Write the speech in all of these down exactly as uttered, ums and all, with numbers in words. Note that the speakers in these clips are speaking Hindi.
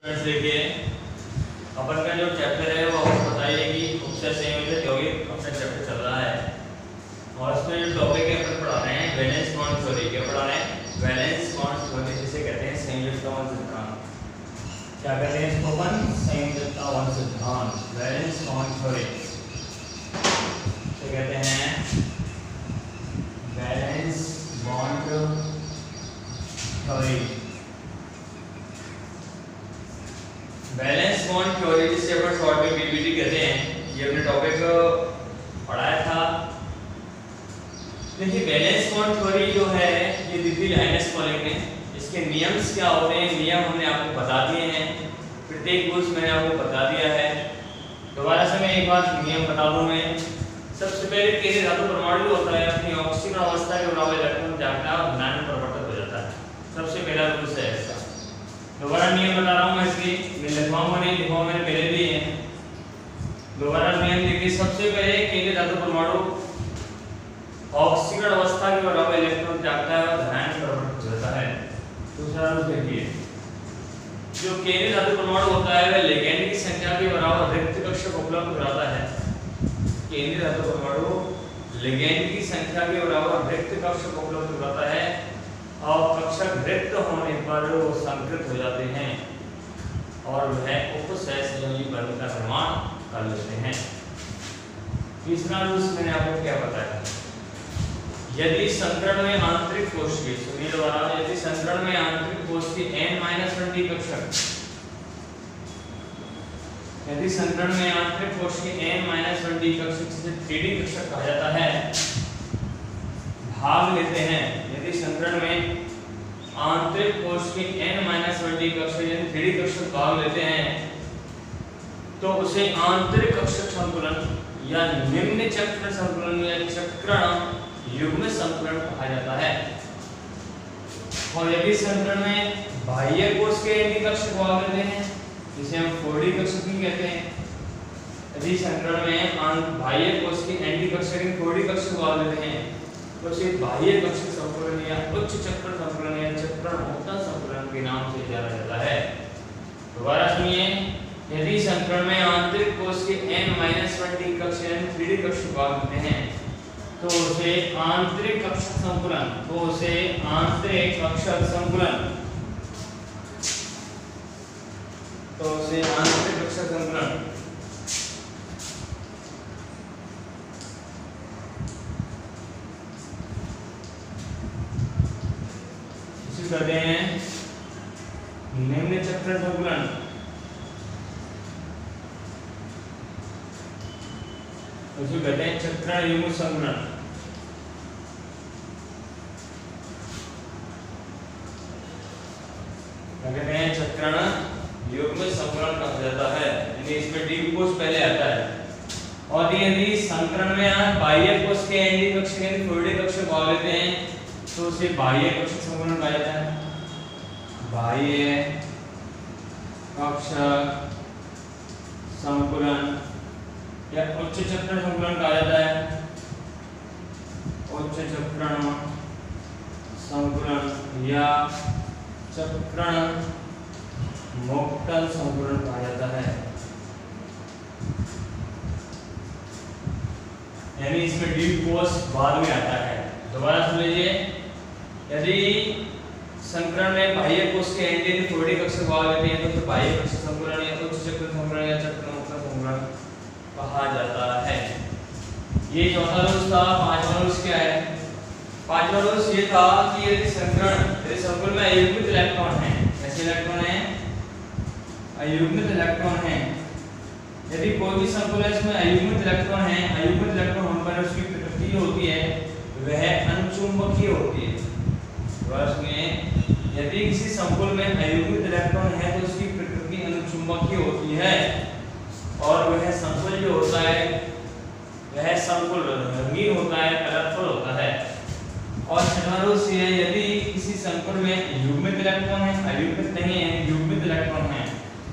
फ्रेंड्स देखिए, अपन का जो चैप्टर है वो आपको बताइए कि उपसर्ग संयोजक यौगिक अपना चैप्टर चल रहा है और उसमें जो टॉपिक है अपन पढ़ा रहे हैं वैलेंस बॉन्ड थ्योरी। क्या पढ़ा रहे हैं? वैलेंस बॉन्ड थ्योरी, जिसे कहते हैं संयोजकता सिद्धांत। क्या कहते हैं इसको अपन? संयोजकता सिद्धांत, वैलेंस बॉन्ड थ्योरी से कहते हैं valence bond theory. Valence bond theory, जिसे अपन शॉर्ट में वीबीटी कहते हैं, ये हमने टॉपिक पढ़ाया था। देखिए, वैलेंस बॉन्ड थ्योरी जो है ये दी थी लाइनस पॉलिंग ने। इसके नियम्स क्या होते हैं, नियम हमने आपको बता दिए हैं, प्रत्येक रूल्स मैंने आपको बता दिया है। दोबारा से मैं एक बार नियम बता दूं। मैं सबसे पहले केंद्रीय धातु परमाणु जो होता है अपनी ऑक्सीजन अवस्था के बराबर इलेक्ट्रॉन त्यागता है और धनात्मक परिवर्तित हो जाता है। सबसे पहला रूल्स है इसका। दोबारा नियम बता रहा हूँ मैं इसकी, मैं लिखवाऊंगा नहीं, लिखवाऊंगा मैंने पहले भी है। दोबारा नियम देखिए, सबसे पहले केंद्रीय धातु परमाणु ऑक्सीजन अवस्था के बराबर इलेक्ट्रॉन त्यागता है और धनात्मक परिवर्तित हो जाता है। दूसरा रूल देखिए, जो केंद्रीय धातु परमाणु होता है वह लिगैंड की संख्या के बराबर रिक्त कक्षक उपलब्ध कराता है। केंद्रीय धातु परमाणु लिगैंड की संख्या के बराबर रिक्त कक्षक उपलब्ध कराता है और कक्षक रिक्त होने पर वो संकृत हो जाते हैं और वह उपसहसंयोजी बंध का निर्माण कर लेते हैं। तीसरा रूल मैंने आपको क्या बताया? यदि संकरण में आंतरिक कोश की, सुनिए दोबारा, यदि संकरण में आंतरिक कोश की n माइनस वन डी कक्षक, यदि संकरण में आंतरिक कोश की n माइनस वन डी कक्षक जिसे थ्री डी कक्षक कहा जाता है भाग लेते हैं, यदि संकरण में आंतरिक कोश की n माइनस वन डी कक्षक यानी थ्री डी कक्षक भाग लेते हैं तो उसे आंतरिक कक्षक संकुलन या निम्न चक्र संकुलन या चक्रण युग्म संकुलन कहा जाता है। और यदि संकरण में बाह्य कोश के n डी कक्षक भाग लेते हैं जिसे हम फोर डी कक्षक भी कहते हैं, यदि संकरण में बाह्य कोश की n डी कक्षक यानी फोर डी कक्षक भाग लेते हैं तो उसे बाह्य कक्षक संकुलन या उच्च चक्र संकुलन या चक्रण मुक्तन संकुलन के नाम से जाना जाता है। दोबारा सुनिए, यदि संकरण में आंतरिक कोश के n माइनस वन डी कक्षक यानी थ्री डी कक्षक भाग लेते हैं तो उसे आंतरिक कक्षक संकुलन तो उसे आंतरिक कक्षक संकुलन तो उसे आंतरिक कक्षक संकुलन कहते हैं निम्न चक्र संकुलन उसे कहते हैं चक्रण युग्म संकुलन। क्या कहते हैं? चक्रण युग्म संकुलन कहा जाता है, यानी इसमें डी कोश पहले आता है। और यदि संकरण में बाह्य कोश के n डी कक्षक यानी फोर डी कक्षक भाग लेते हैं तो उसे बाह्य कक्षक संकुलन कहा जाता है। बाह्य कक्षक संकुलन या उच्च चक्रण संकुलन कहा जाता है। उच्च चक्रण संकुलन या चक्रण मुक्तन संकुलन कहा जाता है। यानी इसमें डी कोश बाद में आता है। दोबारा सुन लीजिए, यदि संकरण में बाह्य कोश के n डी फोर डी कक्षक भाग लेते हैं तो बाह्य कक्षक संकुलन या उच्च चक्र संकुलन या चक्र मुक्तन संकुलन कहा जाता है। ये चौथा रूल था। पांचवा रूल क्या है? पांचवा रूल ये था कि यदि संकरण यदि संकुल में अयुग्मित इलेक्ट्रॉन है, कैसे इलेक्ट्रॉन है? अयुग्मित इलेक्ट्रॉन है। यदि कोई भी संकुल है इसमें अयुग्मित इलेक्ट्रॉन है, अयुग्मित इलेक्ट्रॉन होने पर उसकी प्रकृति होती है वह अनुचुंबकीय होती है। यदि किसी संकुल में अयुग्मित इलेक्ट्रॉन है तो उसकी प्रकृति अनुचुंबकीय होती है और वह संकुल जो होता है वह संकुल रंगीन होता है, कलरफुल होता है। और छठवां रूल ये है, यदि किसी संकुल में युग्मित इलेक्ट्रॉन है, अयुग्मित नहीं है, युग्मित इलेक्ट्रॉन है,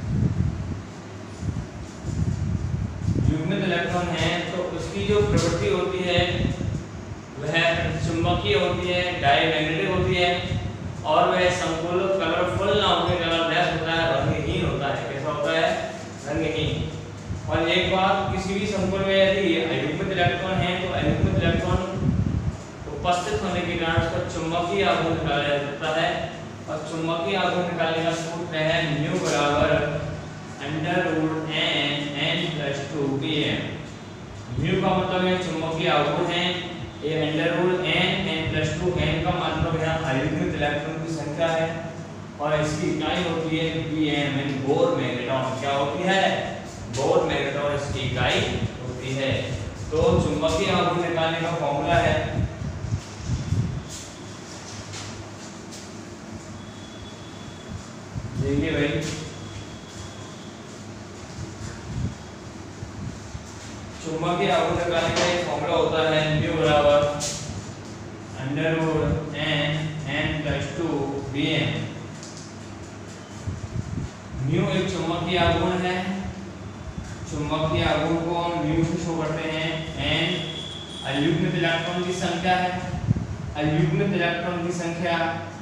युग्मित इलेक्ट्रॉन है तो उसकी जो प्रवृत्ति होती है वह चुंबकीय होती है, डायमैग्नेटिक होती है और वह संकुल कलरफुल ना होकर कलरलेस होता है, रंगहीन होता भी संकुल में यदि अयुग्मित इलेक्ट्रॉन है तो अयुग्मित इलेक्ट्रॉन उपस्थित होने के कारण उसका चुंबकीय आघूर्ण निकाला जा सकता है, और चुंबकीय आघूर्ण निकालने का सूत्र है म्यू बराबर under root N N plus two B M. Mu का मतलब है चुंबकीय आघूर्ण है, ये under root N N plus two, n का मतलब यहाँ अयुग्मित इलेक्ट्रॉन की संख्या है, और इसकी इकाई होती है B M in Bohr magnetron. क्या होती है? बोर मैग्नेट्रॉन इसकी इकाई होती है। तो चुंबकीय आघूर्ण निकालने का फॉर्मूला है देखिए भाई, चुंबकीय आघूर्ण निकालने का एक फॉर्मूला होता है म्यू बराबर under root N N plus two B M. Mu एक चुंबकीय आघूर्ण है, चुंबकीय आघूर्ण को हम म्यू से शो करते हैं। एन अयुग्मित इलेक्ट्रॉन की संख्या है, अयुग्मित इलेक्ट्रॉन की संख्या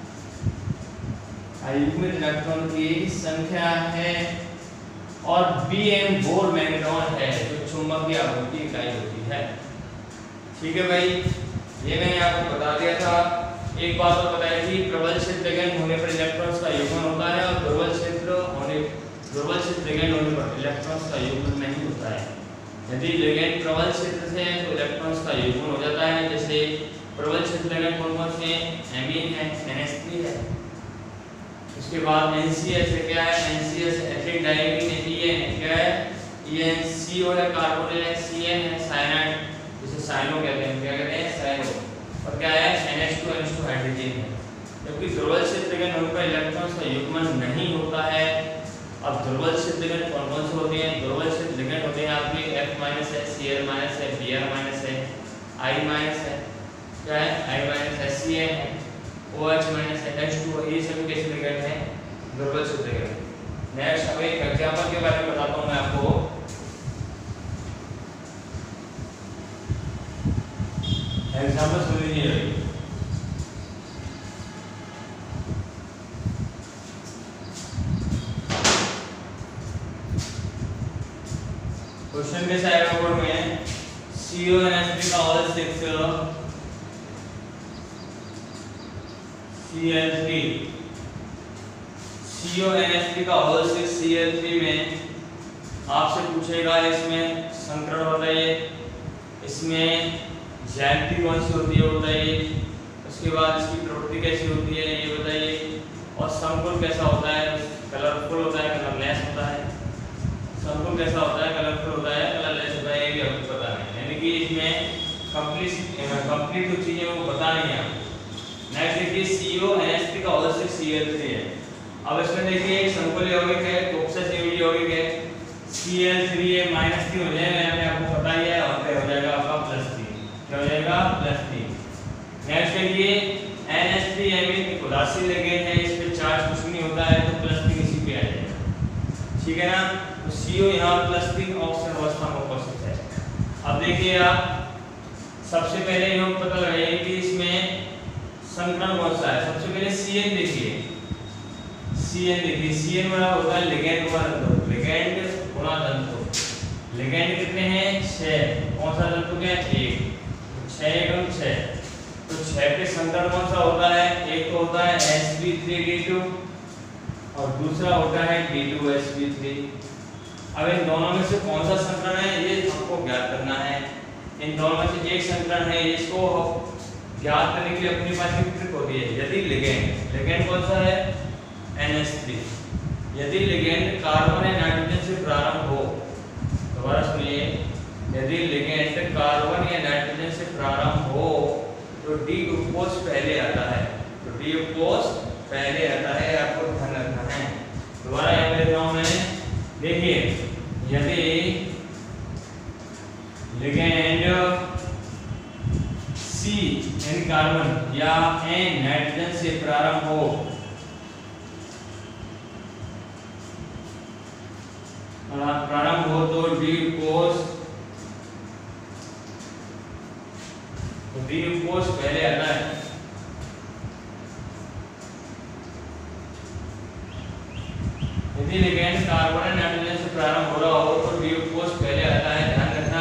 अयुग्मित इलेक्ट्रॉन की संख्या है, और बी एम बोर मैग्नेट्रॉन है जो चुंबकीय आघूर्ण की इकाई होती है। ठीक है भाई, ये मैंने आपको बता दिया था। एक बात और बताई थी, प्रबल क्षेत्र लिगैंड होने पर इलेक्ट्रॉन्स का युग्मन होता है, और दुर्बल क्षेत्र होने दुर्बल क्षेत्र लिगैंड होने पर इलेक्ट्रॉन्स का युग्मन नहीं होता है। यदि लिगैंड प्रबल क्षेत्र से है तो इलेक्ट्रॉन्स का युग्मन हो जाता है। जैसे प्रबल क्षेत्र लिगैंड कौन कौन से? एमीन है, एन एच थ्री है, उसके बाद एन सी एस है, क्या है? N C S ethylene diamine है, ई एन है, क्या है? ई एन सी ओ है, कार्बोनिल है, सी एन है, साइनाइड जिसे साइनो कहते हैं, क्या कहते हैं? साइनो, और क्या है? N H two N H two hydrogen है। जबकि दुर्बल क्षेत्र लिगैंड होने पर इलेक्ट्रॉन्स का युग्मन नहीं होता है। अब दुर्बल क्षेत्र लिगैंड कौन कौन से होते हैं? दुर्बल क्षेत्र लिगैंड होते हैं आपके F माइनस है, Cl माइनस है, Br माइनस है, I माइनस है, क्या है? I माइनस है, Cn है, OH माइनस है, H टू, ये सभी कैसे लिगैंड हैं? दुर्बल क्षेत्र लिगैंड। नेक्स्ट अब एक एग्जांपल के बारे में बताता हूं मैं आपको। एग्जांपल सुन लीजिए भाई। क्वेश्चन कैसा आएगा बोर्ड में? C O N H three का whole six C L three, C O N H three का whole six C L three में आपसे पूछेगा इसमें संकरण बताइए, इसमें ज्यामिति कौन सी होती है बताइए, उसके बाद इसकी प्रवृत्ति कैसी होती है ये बताइए, और समकुल कैसा होता है? कलरफुल होता है, कलरलेस होता है। समकुल कैसा होता है? कलरफुल होता है, कलरलेस होता है, ये भी आपको पता नहीं। यानी कि इसमें कंप्लीट कंप्लीट जो चीजें वो बता नहीं है आपको। नेक्स्ट देखिए C O N H three का whole six C L three है। अब इसमें देखिए एक समकुल यौगिक है, टॉक्सिस यौगिक है, C L three है माइनस थ्री हो जाएगा, यहाँ पे आपको पता ही है, और पे हो जाएगा आपका प्लस थ्री, क्या हो जाएगा? Plus three. नेक्स्ट देखिए N H three एमीन एक उदासीन लिगैंड है, इस पे चार्ज कुछ नहीं होता है, तो प्लस थ्री इसी पे आ जाएगा। ठीक है ना? तो C O यहाँ प्लस थ्री ऑक्सीजन अवस्था में उपस्थित है। अब देखिए आप सबसे पहले हम पता लगाइए कि इसमें संकरण कौन सा है। सबसे पहले C N देखिए, C N देखिए, C N बड़ा होता है लिगैंड गुणा तंतु, लिगैंड गुणा तंतु। लिगैंड कितने हैं? छह। कौन सा तंतु है? एक। छह एकम छह, तो छह पे संकरण कौन सा होता है? एक तो होता है S p three D two और दूसरा होता है D two S p three। अब इन दोनों में से कौन सा संकरण है ये हमको ज्ञात करना है। इन दोनों में से एक संकरण है, इसको ज्ञात करने के लिए अपने पास एक ट्रिक होती है। यदि लिगैंड लिगैंड कौन सा है? N H three। यदि लिगैंड कार्बन या नाइट्रोजन से प्रारंभ हो, दोबारा सुनिए, यदि लिगैंड कार्बन या नाइट्रोजन से प्रारंभ हो तो डी ग्लूकोज पहले आता है, तो डी ग्लूकोज पहले आता है, आपको ध्यान रखना है। दोबारा यहाँ पे लिखता हूँ मैं, देखिए यदि लिगैंड C यानी कार्बन या N नाइट्रोजन से प्रारंभ हो, प्रारंभ हो तो डी ग्लूकोज डी ग्लूकोज पहले आता है। यदि लिगैंड कार्बन नाइट्रोजन से प्रारंभ हो रहा हो तो डी ग्लूकोज पहले आता है, ध्यान रखना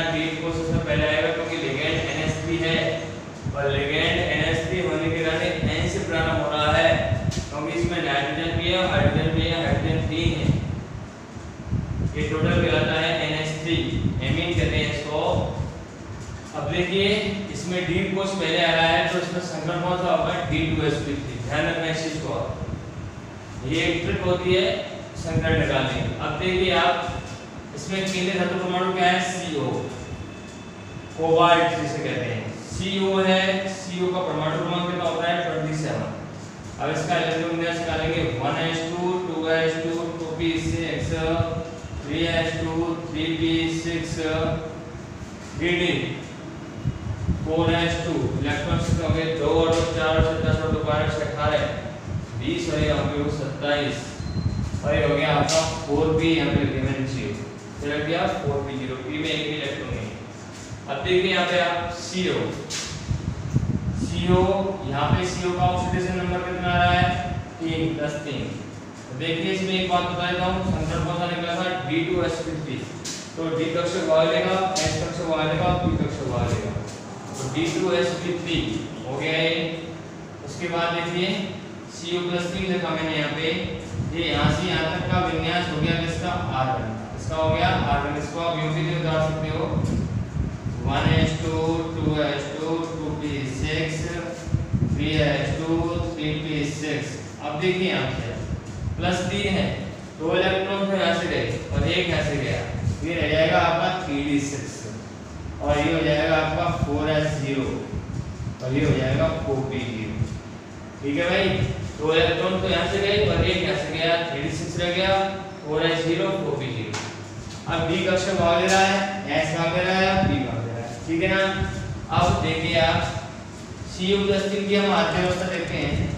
इसमें डी कोष पहले आ रहा है तो इसमें संकर कौन सा होगा, d two S P three. ध्यान रखना इस चीज को, ये एक ट्रिक होती है संकर निकालने की। अब देखिए आप इसमें केंद्रीय धातु परमाणु क्या है, सी ओ, कोबाल्ट जिसे कहते हैं, सी ओ है। सी ओ का परमाणु क्रमांक कितना होता है, सत्ताईस। अब इसका इलेक्ट्रॉन विन्यास निकालेंगे, one s two, two s two, two P six, three s two, three P six, three d, four s two. Electron shift हो गए, दो और दो चार और दस और दो बारह से अठारह, बीस और ये हो सत्ताईस, और ये हो गया आपका फोर पी। यहाँ पे रिमेन जीरो, चल गया फोर पी जीरो, पी में एक इलेक्ट्रॉन नहीं। अब देखिए यहाँ पे आप सी ओ, सी ओ यहाँ पे सी ओ का ऑक्सीडेशन नंबर कितना आ रहा है, तीन प्लस तीन। तो देखिए इसमें एक बात बता देता हूँ, संकर कौन सा निकला था, d two S P three. तो डी कक्षक वहाँ लेगा, एस कक्षक वहाँ लेगा, पी कक्षक वहाँ लेगा, तो d two S P three हो गया ये। उसके बाद देखिए सी ओ प्लस तीन लिखा मैंने यहाँ पे, ये यहाँ से यहाँ तक का विन्यास हो गया किसका, आर्गन, इसका हो गया आर्गन। इसको आप यूं भी उतार सकते हो, one s two, two s two, two P six, three s two, three P six. अब देखिए यहाँ पे प्लस तीन है, दो इलेक्ट्रॉन तो यहाँ से गए और एक यहाँ से गया, ये रह जाएगा आपका थ्री डी सिक्स, और ये हो जाएगा आपका फोर एस जीरो, और ये हो जाएगा फोर पी जीरो। ठीक है भाई, दो इलेक्ट्रॉन तो यहाँ से गए और एक यहाँ से गया, थ्री डी सिक्स रह गया, four S zero, four P zero. अब डी कक्षक भाग ले रहा है, एस भाग ले रहा है, पी भाग ले रहा है, ठीक है ना। अब देखिए आप सी यू प्लस तीन की हम आद्य अवस्था देखते हैं,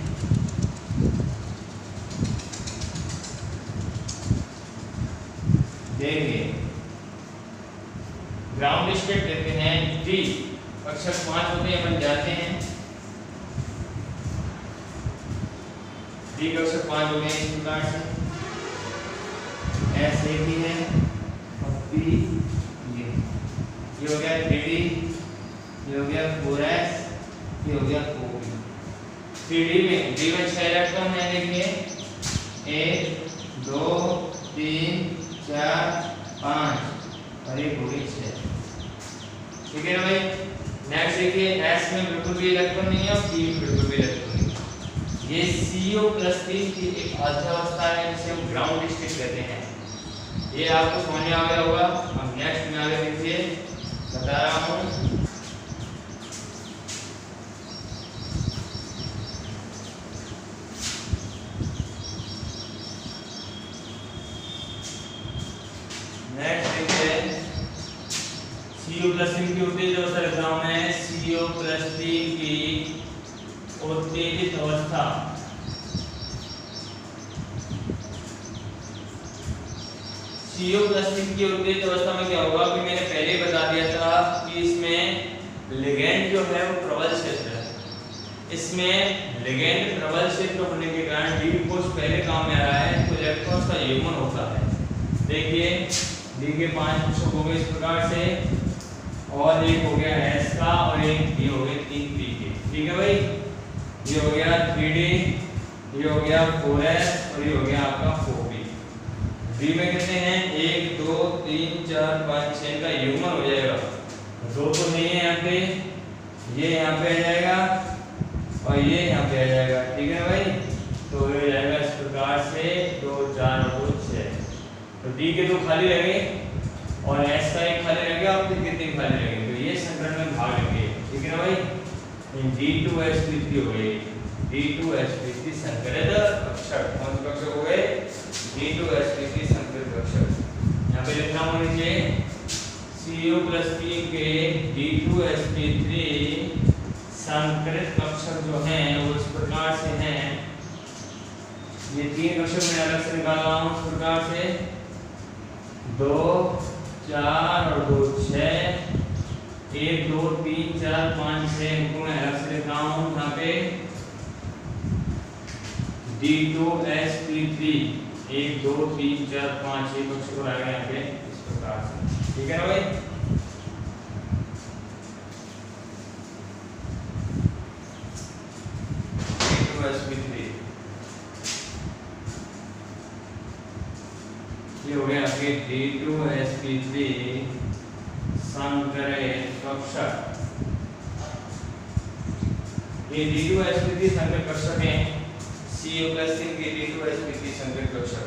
देखिए ग्राउंड स्टेट देते हैं, डी कक्षक पांच होते हैं, बन जाते हैं, डी कक्षक पांच हो गए इस प्रकार से, एस एक ही है, और पी ये ये हो गया थ्री डी, ये हो गया फोर एस, ये हो गया फोर पी। थ्री डी में डी में छह इलेक्ट्रॉन है, देखिए एक, दो, तीन, चार, पाँच और एक हो गई छह। ठीक है ना भाई। नेक्स्ट देखिए एस में बिल्कुल भी इलेक्ट्रॉन नहीं है और पी में बिल्कुल भी इलेक्ट्रॉन नहीं है। ये सी ओ प्लस तीन की एक अवस्था है जिसे हम ग्राउंड स्टेट कहते हैं। ये आपको समझ में आ गया होगा। अब नेक्स्ट में आगे देखिए बता रहा हूँ, सी ओ प्लस तीन की उत्तेजित अवस्था लिख रहा हूं मैं, सी ओ प्लस तीन की उत्तेजित अवस्था, सी ओ प्लस तीन की उत्तेजित अवस्था में क्या होगा कि मैंने पहले ही बता दिया था कि इसमें लिगेंड जो है वो प्रबल क्षेत्र है। इसमें लिगेंड प्रबल क्षेत्र होने के कारण डी कोष पहले काम में आ रहा है, तो इलेक्ट्रॉन्स का युग्मन होता है। देखिए डी के पांच कक्षक हो गए इस प्रकार से, और एक हो गया एस का, और एक ये हो गए तीन पी के। ठीक है भाई, ये हो गया थ्री डी, ये हो गया फोर एस, और ये हो गया आपका फोर पी। डी में कितने हैं, एक, दो, तीन, चार, पाँच, छह का युग्मन हो जाएगा। दो तो नहीं है यहाँ पे, ये यहाँ पे आ जाएगा और ये यहाँ पे आ जाएगा। ठीक है भाई, तो ये हो जाएगा इस प्रकार से दो, चार और दो, छह। तो डी के दो खाली रह गए और एस का एक खाली रह गया और फिर कितने खाली रह गए, तो ये संकरण में भाग लेंगे। ठीक है ना भाई, d two S P three हो गई, d two S P three संकरित कक्षक। कौन से कक्षक हो गए, d two S P three संकरित कक्षक। यहाँ पे लिखना होना चाहिए सी ओ प्लस तीन के D two S P three संकरित कक्षक जो हैं वो इस प्रकार से हैं। ये तीन कक्षक मैं अलग से निकाल रहा हूँ इस प्रकार से, दो, चार और दो, छः, एक, दो, तीन, चार, पाँच, छः, इनको मैं अलग से लिख रहा हूँ यहाँ पे d two S P three, एक, दो, तीन, चार, पाँच, छः कक्षक आ गए यहाँ पे इस प्रकार से। ठीक है ना भाई, d two S P three ये हो गया आपके d two S P three संकरित कक्षक। ये D two S P three संकर कक्षक है, सी ओ प्लस तीन के D two S P three संकर कक्षक,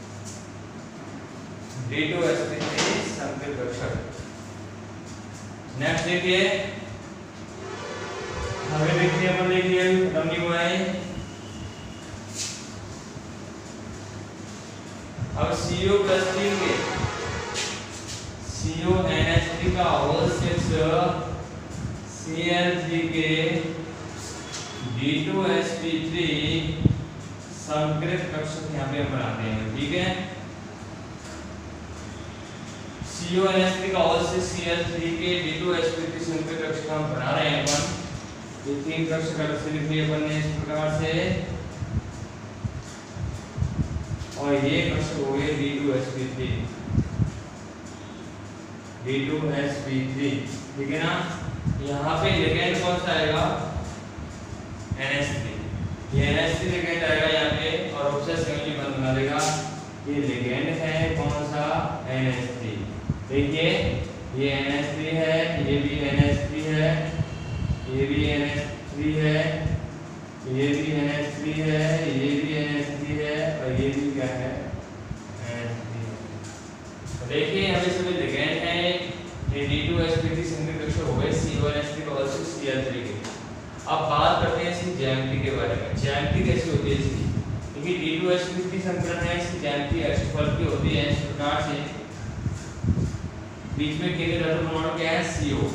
d two S P three संकर कक्षक। नेक्स्ट देखिए, हमें देखिए अपन देखिए खत्म नहीं हुआ है। अब सी ओ प्लस तीन के C O N H three का whole six C L three के D two S P three संकरित कक्षक यहाँ पे हम बनाते हैं, ठीक है। C O N H three का whole six C L three के D two S P three संकरित कक्षक हम बना रहे हैं अपन। ये तीन कक्षक अलग से लिख लिए अपन ने इस प्रकार से, और ये कक्षक हो गए d two S P three, d two S P three, ठीक है ना। यहाँ पे लिगेंड कौन सा आएगा, एन एच थ्री, ये एन एच थ्री लिगेंड आएगा यहाँ पे, और ऑप्शन सिंगली बंद बना देगा। ये लिगेंड है कौन सा, एन एच थ्री। देखिए ये एन एच थ्री है, ये भी एन एच थ्री है, ये भी एन एच थ्री है, ये भी एन एच थ्री है, ये भी एन एच थ्री है, और ये भी क्या है, एन एच थ्री। तो देखिए यहाँ पे सभी लिगेंड है। ये D two S P three संकरित कक्षक हो गए C O N H three का whole six C L three के। अब बात करते हैं इसकी ज्यामिति के बारे में। ज्यामिति कैसी होती है इसकी, क्योंकि d two S P three संकरण है, इसकी ज्यामिति अष्टफल की होती है इस प्रकार से। बीच में केंद्रीय धातु परमाणु क्या है, C O,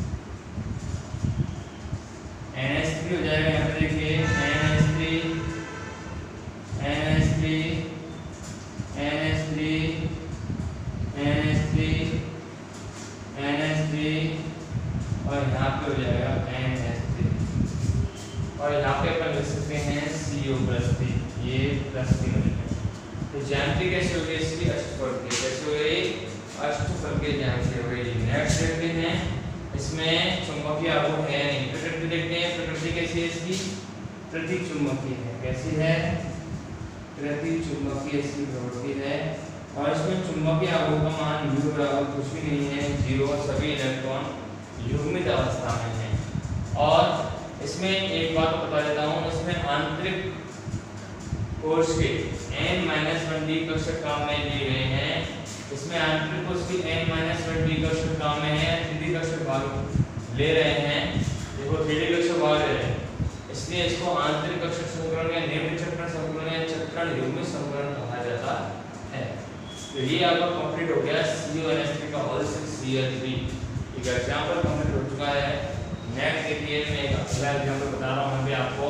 N H three हो जाएगा यहाँ पे। देखिए N H three, N H three, N H three, N H three, N H three, और यहाँ पे हो जाएगा एन एच थ्री, और यहाँ पे अपन लिख सकते हैं सी ओ प्लस थ्री, ये प्लस थ्री हो जाएगा। तो ज्यामिति कैसे होगी इसकी, अष्टफल की। कैसे हो गई, अष्टफल की ज्यामिति हो गई। नेक्स्ट देखते हैं, इसमें चुंबकीय आघूर्ण है नहीं। प्रकृति देखते हैं, प्रकृति कैसी है इसकी, प्रति चुंबकीय है। कैसी है, प्रति चुंबकीय इसकी प्रवृत्ति है, और इसमें चुंबकीय आघूर्ण का मान u बराबर कुछ भी नहीं है, जीरो। सभी इलेक्ट्रॉन युग्मित अवस्था में हैं। और इसमें एक बात बता देता हूँ, इसमें आंतरिक कोश के n माइनस वन डी कक्षक काम में लिए गए हैं। इसमें आंतरिक कोश की n माइनस वन डी कक्षक काम में है, थ्री डी कक्षक भाग ले रहे हैं। देखो थ्री डी कक्षक भाग ले रहे हैं, इसलिए इसको आंतरिक कक्षक संकरण या निर्मित चक्रण संकरण या चक्रण युग्मित संकरण कहा जाता है। तो ये आपका कंप्लीट हो गया C O N H three का whole six C L three. एक एग्जांपल कंप्लीट हो चुका है। नेक्स्ट देखिए, मैं एक अगला एग्जांपल बता रहा हूँ अभी आपको।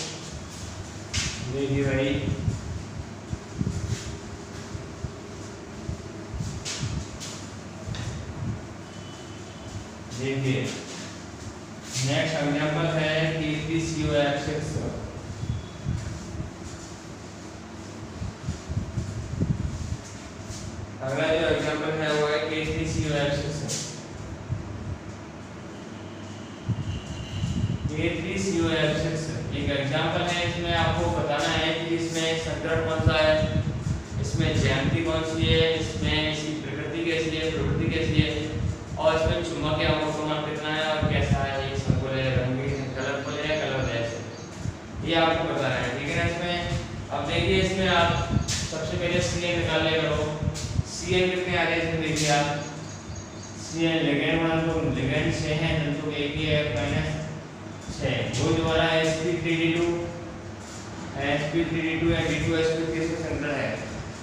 देखिए भाई, देखिए नेक्स्ट एग्जांपल है कि सी ओ एफ सिक्स। अगला जो एग्जांपल है वो है K three C O F six. K three C O F six एक एग्जांपल है। इसमें आपको बताना है कि इसमें संकरण कौन सा है, इसमें ज्यामिति कौन सी है, इसमें इसकी प्रकृति कैसी है, प्रवृत्ति कैसी है, और इसमें चुंबकीय आघूर्ण का मान कितना है और कैसा है, ये सब बोले रंगीन कलरफुल है कलरलेस, ये आपको बताना है, ठीक है ना। इसमें अब देखिए, इसमें आप सबसे पहले सी एन निकाल ले करो। सी एन कितने आ रहे हैं इसमें, देखिए आप सी एन लिगेंड वन तो लिगेंड छह है, तंतु एक ही है माइनस छह। वो द्वारा s P three d two S P three d two या d two S P three से संकरण है।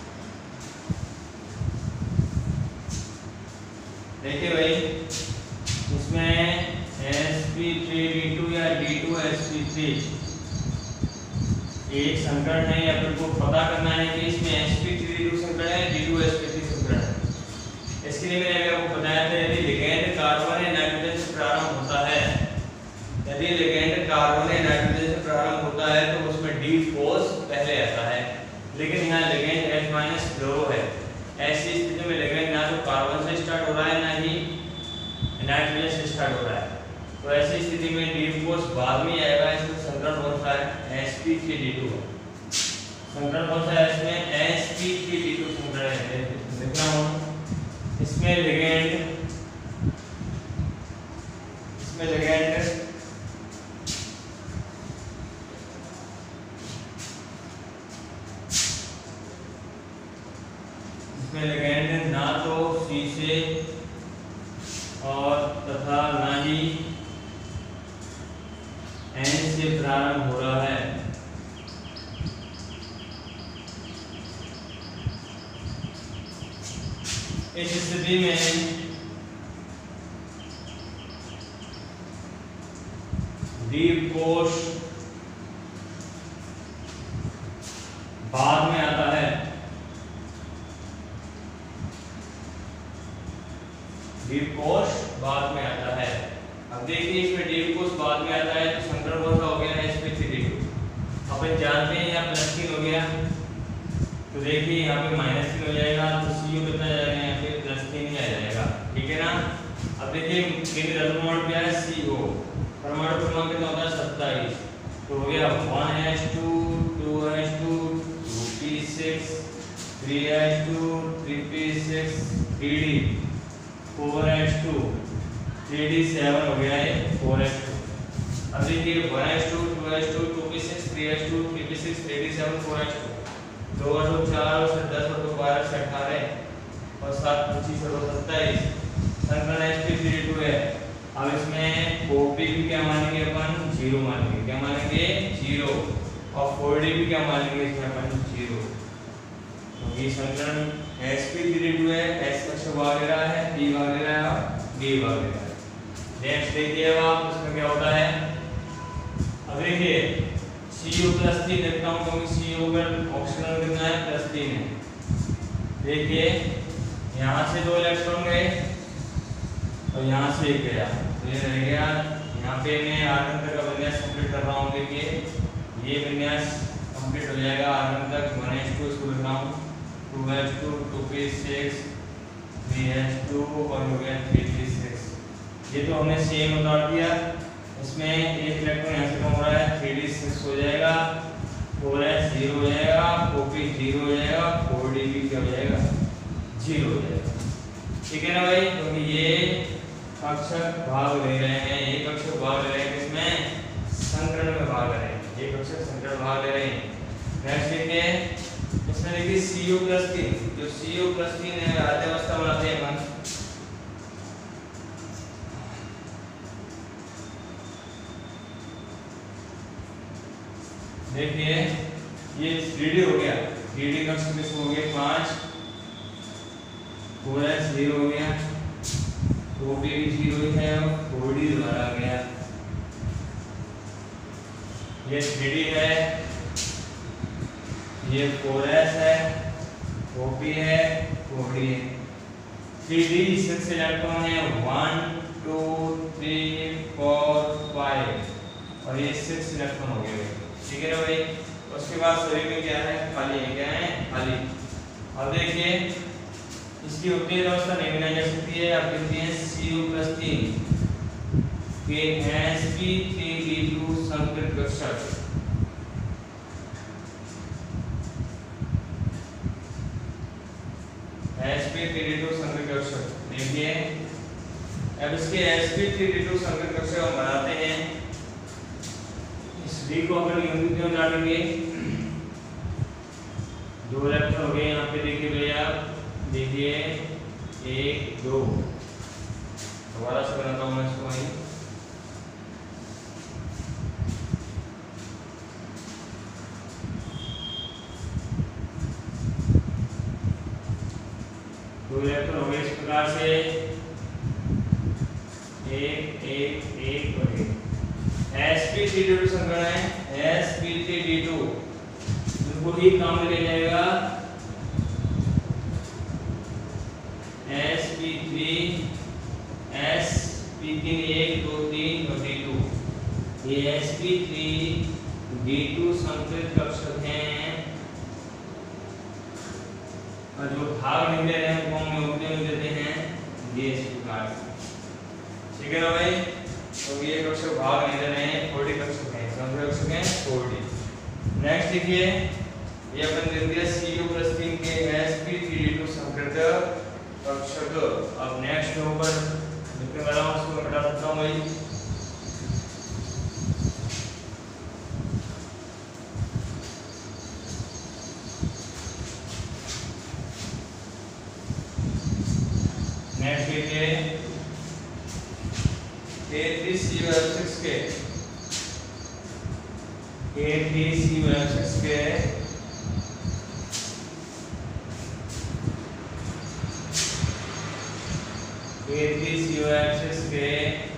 देखिए भाई, इसमें s P three d two या d two S P three एक संकरण है, या फिर को पता करना है कि इसमें s P three d two संकरण है, D two S P three संकरण है। इसके लिए मैंने आपको बताया था, यदि लिगेंड कार्बन या नाइट्रोजन से प्रारंभ होता है, यदि लिगेंड कार्बन या नाइट्रोजन से प्रारंभ होता है तो उसमें डी फोर्स पहले आता है। लेकिन यहाँ लिगेंड H माइनस फ्लोरो है, ऐसी स्थिति में लिगेंड ना तो कार्बन से स्टार्ट हो रहा है ना ही नाइट्रोजन से स्टार्ट हो रहा है, तो ऐसी स्थिति में डी फोर्स बाद में आएगा। इसमें संकरण कौन सा है, S P three d two. संकरण कौन सा है इसमें, s P three d two संकरण है। लिखना हो, इसमें लिगेंड इसमें लिगेंड इसमें लिगेंड ना तो सी से और तथा ना ही एन से प्रारंभ हो रहा है। इस स्थिति में दीप कोश बाद में आता है। दीप कोश बाद में आता है। अब देखिए इसमें दीप कोश बाद में आता है तो संकरण कौन सा हो गया है, एस पी थ्री टू। अपन जानते हैं यहाँ प्लस तीन हो गया तो देखिए यहाँ पे माइनस तीन हो जाएगा तो सी यू कितना जाएगा, यहाँ पे प्लस तीन ही आ जाएगा, ठीक है ना। अब देखिए केंद्रीय परमाणु क्या है, सी ओ। परमाणु क्रमांक कितना होता है, सत्ताईस। तो हो गया one H two, two H two, two P six, three H two, three P six, three d, four H two, three d seven हो गया है, फोर एच टू। अब देखिए one H two, two H two, two P six, three H two, three P six, three d seven, four H two. दो और दो चार और से दस और दो बारह से अठारह और सात पच्चीस और दो सत्ताईस। संकलन एच पी थ्री टू है। अब इसमें ओपी भी क्या मानेंगे अपन, जीरो मानेंगे। क्या मानेंगे, जीरो। और फोर डी भी क्या मानेंगे इसमें अपन, जीरो। तो ये संकलन एच पी थ्री टू है, एस कक्ष भाग रहा है, पी भाग रहा है और डी भाग रहा है। नेक्स्ट देखिए आप उसमें क्या होता है। अब देखिए सी यू प्लस तीन लिखता हूँ क्योंकि सी यू का ऑक्सीजन कितना है, प्लस तीन है। देखिए यहाँ से दो इलेक्ट्रॉन गए और यहाँ से एक गया तो ये रह गया। यहाँ पे मैं आर्गन तक का विन्यास कंप्लीट कर रहा हूँ। देखिए ये विन्यास कंप्लीट हो जाएगा आर्गन तक। वन एच टू इसको लिख रहा हूँ, two H two, two P six, three H two और हो गया थ्री पी सिक्स। ये तो हमने सेम उतार दिया। इसमें एक इलेक्ट्रॉन यहाँ से कम हो रहा है, थ्री डी सिक्स हो जाएगा, फोर एच जीरो हो जाएगा, फोर पी जीरो हो जाएगा, फोर डी भी क्या हो जाएगा, जीरो हो जाएगा, ठीक है ना भाई। क्योंकि तो ये कक्षक भाग ले रहे हैं, ये कक्षक भाग ले रहे हैं किसमें, संकरण में भाग ले रहे हैं, ये कक्षक संकरण भाग ले रहे हैं। नेक्स्ट देखिए इसमें देखिए सी यू प्लस तीन, जो सी यू प्लस तीन है आद्यावस्था बनाते हैं अपन। देखिए ये थ्री डी हो गया, थ्री डी कक्ष में हो गए पाँच, फोर एच जीरो हो गया, फोर डी भी जीरो ही है और फोर डी दोबारा आ गया। ये थ्री डी है, ये फोर एच है, फोर पी है, फोर डी है। थ्री डी सिक्स इलेक्ट्रॉन है, one two three four five और ये सिक्स इलेक्ट्रॉन हो गए, ठीक है ना भाई। उसके बाद सभी में क्या है, खाली है, क्या है, खाली। अब देखिए इसकी उत्तेजित अवस्था नहीं बनाई जा सकती है। आप देखते हैं सी यू प्लस तीन के S P three d two संकरित कक्षक, s P three d two संकरित कक्षक। देखिए अब इसके s P three d two संकरित कक्षक हम बनाते हैं। डी को अपन यूनिट में डालेंगे, दो इलेक्ट्रॉन हो गए यहाँ पे। देखिए भैया, देखिए एक दो, दोबारा से बनाता हूँ मैं इसको वहीं। दो इलेक्ट्रॉन हो गए इस प्रकार से, एक एक एक और एक। S P three d two संकरण है, S P three d two इनको ही काम में ले जाएगा। S P three, S p तीन एक दो तीन और डी टू, ये s P three d two संकरित कक्षक हैं और जो भाग नहीं दे रहे हैं उनको हम योगदान देते हैं ये इस प्रकार से, ठीक है ना भाई। तो ये कक्षक भाग नहीं दे रहे हैं, फोर डी कक्षक हैं, कौन से कक्षक हैं, फोर डी। नेक्स्ट देखिए ये अपन दे दिया सी यू प्लस तीन के S P three d two संकरित कक्षक। अब नेक्स्ट ऊपर लिखने वाला हूं, उसको मैं बता सकता हूं भाई। नेक्स्ट देखिए A three C O F six के A three C O F six के A three C O F six के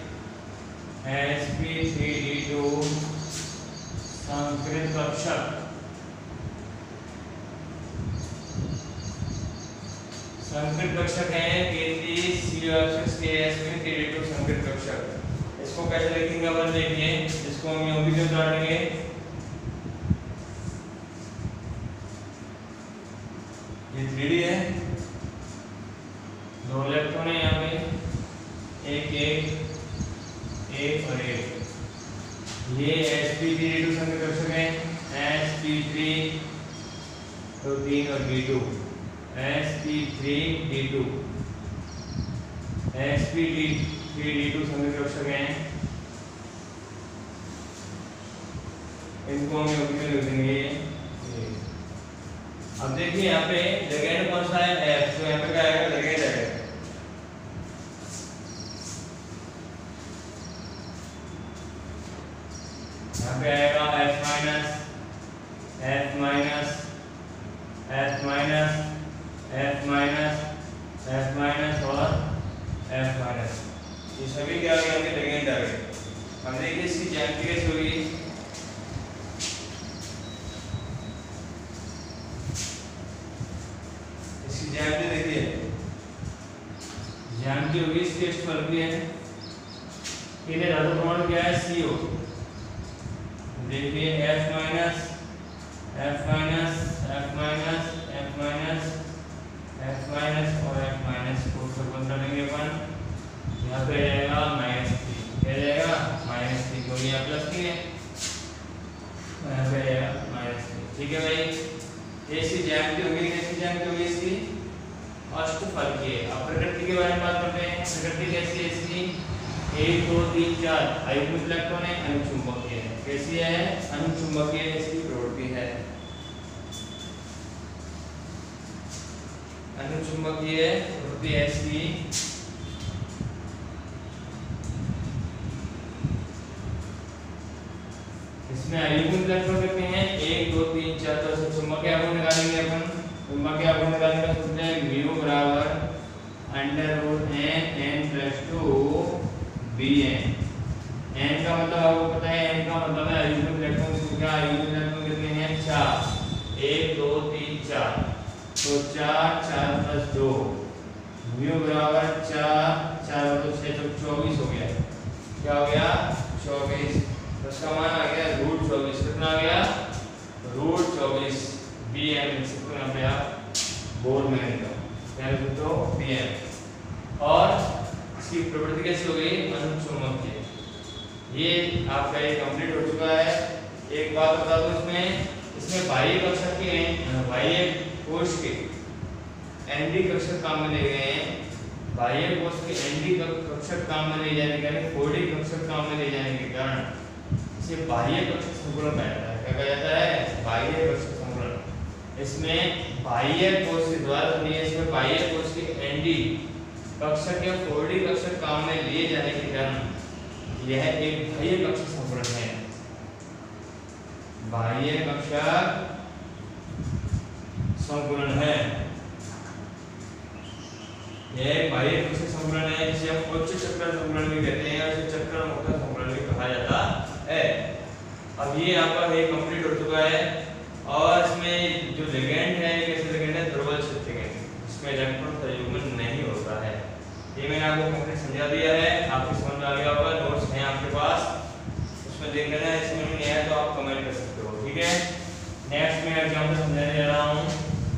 S P three d two संकृत कक्षक संकृत कक्षक है A three C O F six के S P three d two संकृत कक्षक। इसको कैसे लिखेंगे अपन देखिए, इसको हम यूं भी क्यों उतारेंगे, ये थ्री डी है, दो इलेक्ट्रॉन है यहाँ पे, एक एक एक और एक, ये s P three d two संकृत कक्षक है, एस पी थ्री तो तीन और d two, S P three d two, S P three d two संकृत कक्षक हैं, इनको हम योग में लिख देंगे। अब देखिए यहाँ पे लिगेंड कौन सा है, F, तो यहाँ पे क्या आएगा, लिगेंड आएगा। यहाँ पे आएगा F minus F minus F minus F minus F minus और F माइनस, ये सभी क्या आ गए, आपके लिगेंड आ गए। हम देखिए इसकी ज्यामिति कैसे होगी, इसकी ज्यामिति देखिए, ज्यामिति होगी इसकी एच फल की है, इधर धातु प्रमाण क्या है, सी ओ। देखिए F minus F minus F minus F minus F minus और F माइनस को सब कर लेंगे अपन, यहाँ पे रहेगा माइनस थ्री, क्या रहेगा माइनस थ्री, क्योंकि यहाँ प्लस थ्री है, यहाँ पे रहेगा माइनस थ्री। ठीक है भाई, इसकी ज्यामिति होगी, कैसी ज्यामिति होगी इसकी, अष्टफल की है। अब प्रकृति के बारे में बात करते हैं, प्रकृति कैसी है इसकी, एक दो तीन चार आयुग्मिक इलेक्ट्रॉन है, अनुचुंबकीय है। कैसी है, अनुचुंबकीय इसकी प्रवृत्ति है, अनुचुंबकीय प्रवृत्ति है इसकी। इसमें आयुग्मिक इलेक्ट्रॉन कितने हैं, एक दो तीन चार, तो चुंबकीय आघूर्ण निकालेंगे अपन, चुंबकीय आघूर्ण निकालने का सूत्र है म्यू बराबर under root N N plus two B N. N का मतलब आपको पता है, एन का मतलब है आयुग्मिक इलेक्ट्रॉन की संख्या, आयुग्मिक इलेक्ट्रॉन कितने हैं, चार, एक दो तीन चार, तो चार चार प्लस दो, म्यू बराबर चार चार मतलब छह, तो चौबीस हो गया, क्या हो गया चौबीस, उसका मान आ गया रूट चौबीस, कितना आ गया रूट चौबीस, बी एम लिख सकते हो यहाँ पे आप बोर्ड में लिखो, क्या लिख सकते हो बी एम। और इसकी प्रवृत्ति कैसी हो गई, अनुचुंबकीय। ये आपका ये कंप्लीट हो चुका है। एक बात बता दूं, इसमें इसमें बाह्य कक्षक के बाह्य कोश के एनडी कक्षक काम में ले गए हैं, बाह्य कोश के एनडी कक्षक काम में ले जाने के कारण, फोरडी कक्षक काम में ले जाने के कारण इसे बाह्य कक्षक संकुलन कहा जाता है। क्या कहा जाता है, बाह्य कक्षक संकुलन। इसमें बाह्य कोश के द्वारा सुनिए, इसमें बाह्य कोश के एनडी कक्षक या फोरडी कक्षक काम में लिए जाने के कारण यह एक बाह्य कक्षक संकुलन है, बाह्य कक्षक संकुलन है। यह एक बाह्य कक्षक संकुलन है, जिसे हम उच्च चक्र संकुलन भी कहते हैं, और इसे चक्र मुक्त संकुलन भी कहा जाता है। अब ये आपका ये कंप्लीट हो चुका है, और इसमें जो लिगेंड है, कैसे लिगेंड है, दुर्बल क्षेत्र लिगेंड, इसमें इलेक्ट्रॉन संयुग्मन नहीं होता है। ये मैंने आपको कंप्लीट समझा दिया है, आपको समझ में आ गया होगा, नोट्स हैं आपके पास, उसमें देख लेना, इसमें नहीं है तो आप कमेंट कर सकते हो। ठीक है, नेक्स्ट मैं एग्जांपल समझाने जा रहा हूँ,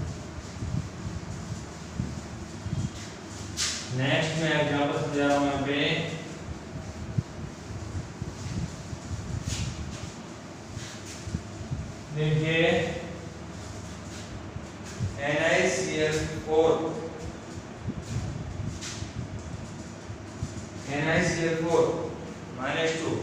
नेक्स्ट मैं एग्जांपल समझा रहा हूँ यहाँ पे। देखिए N I C L four, N I C L four minus two,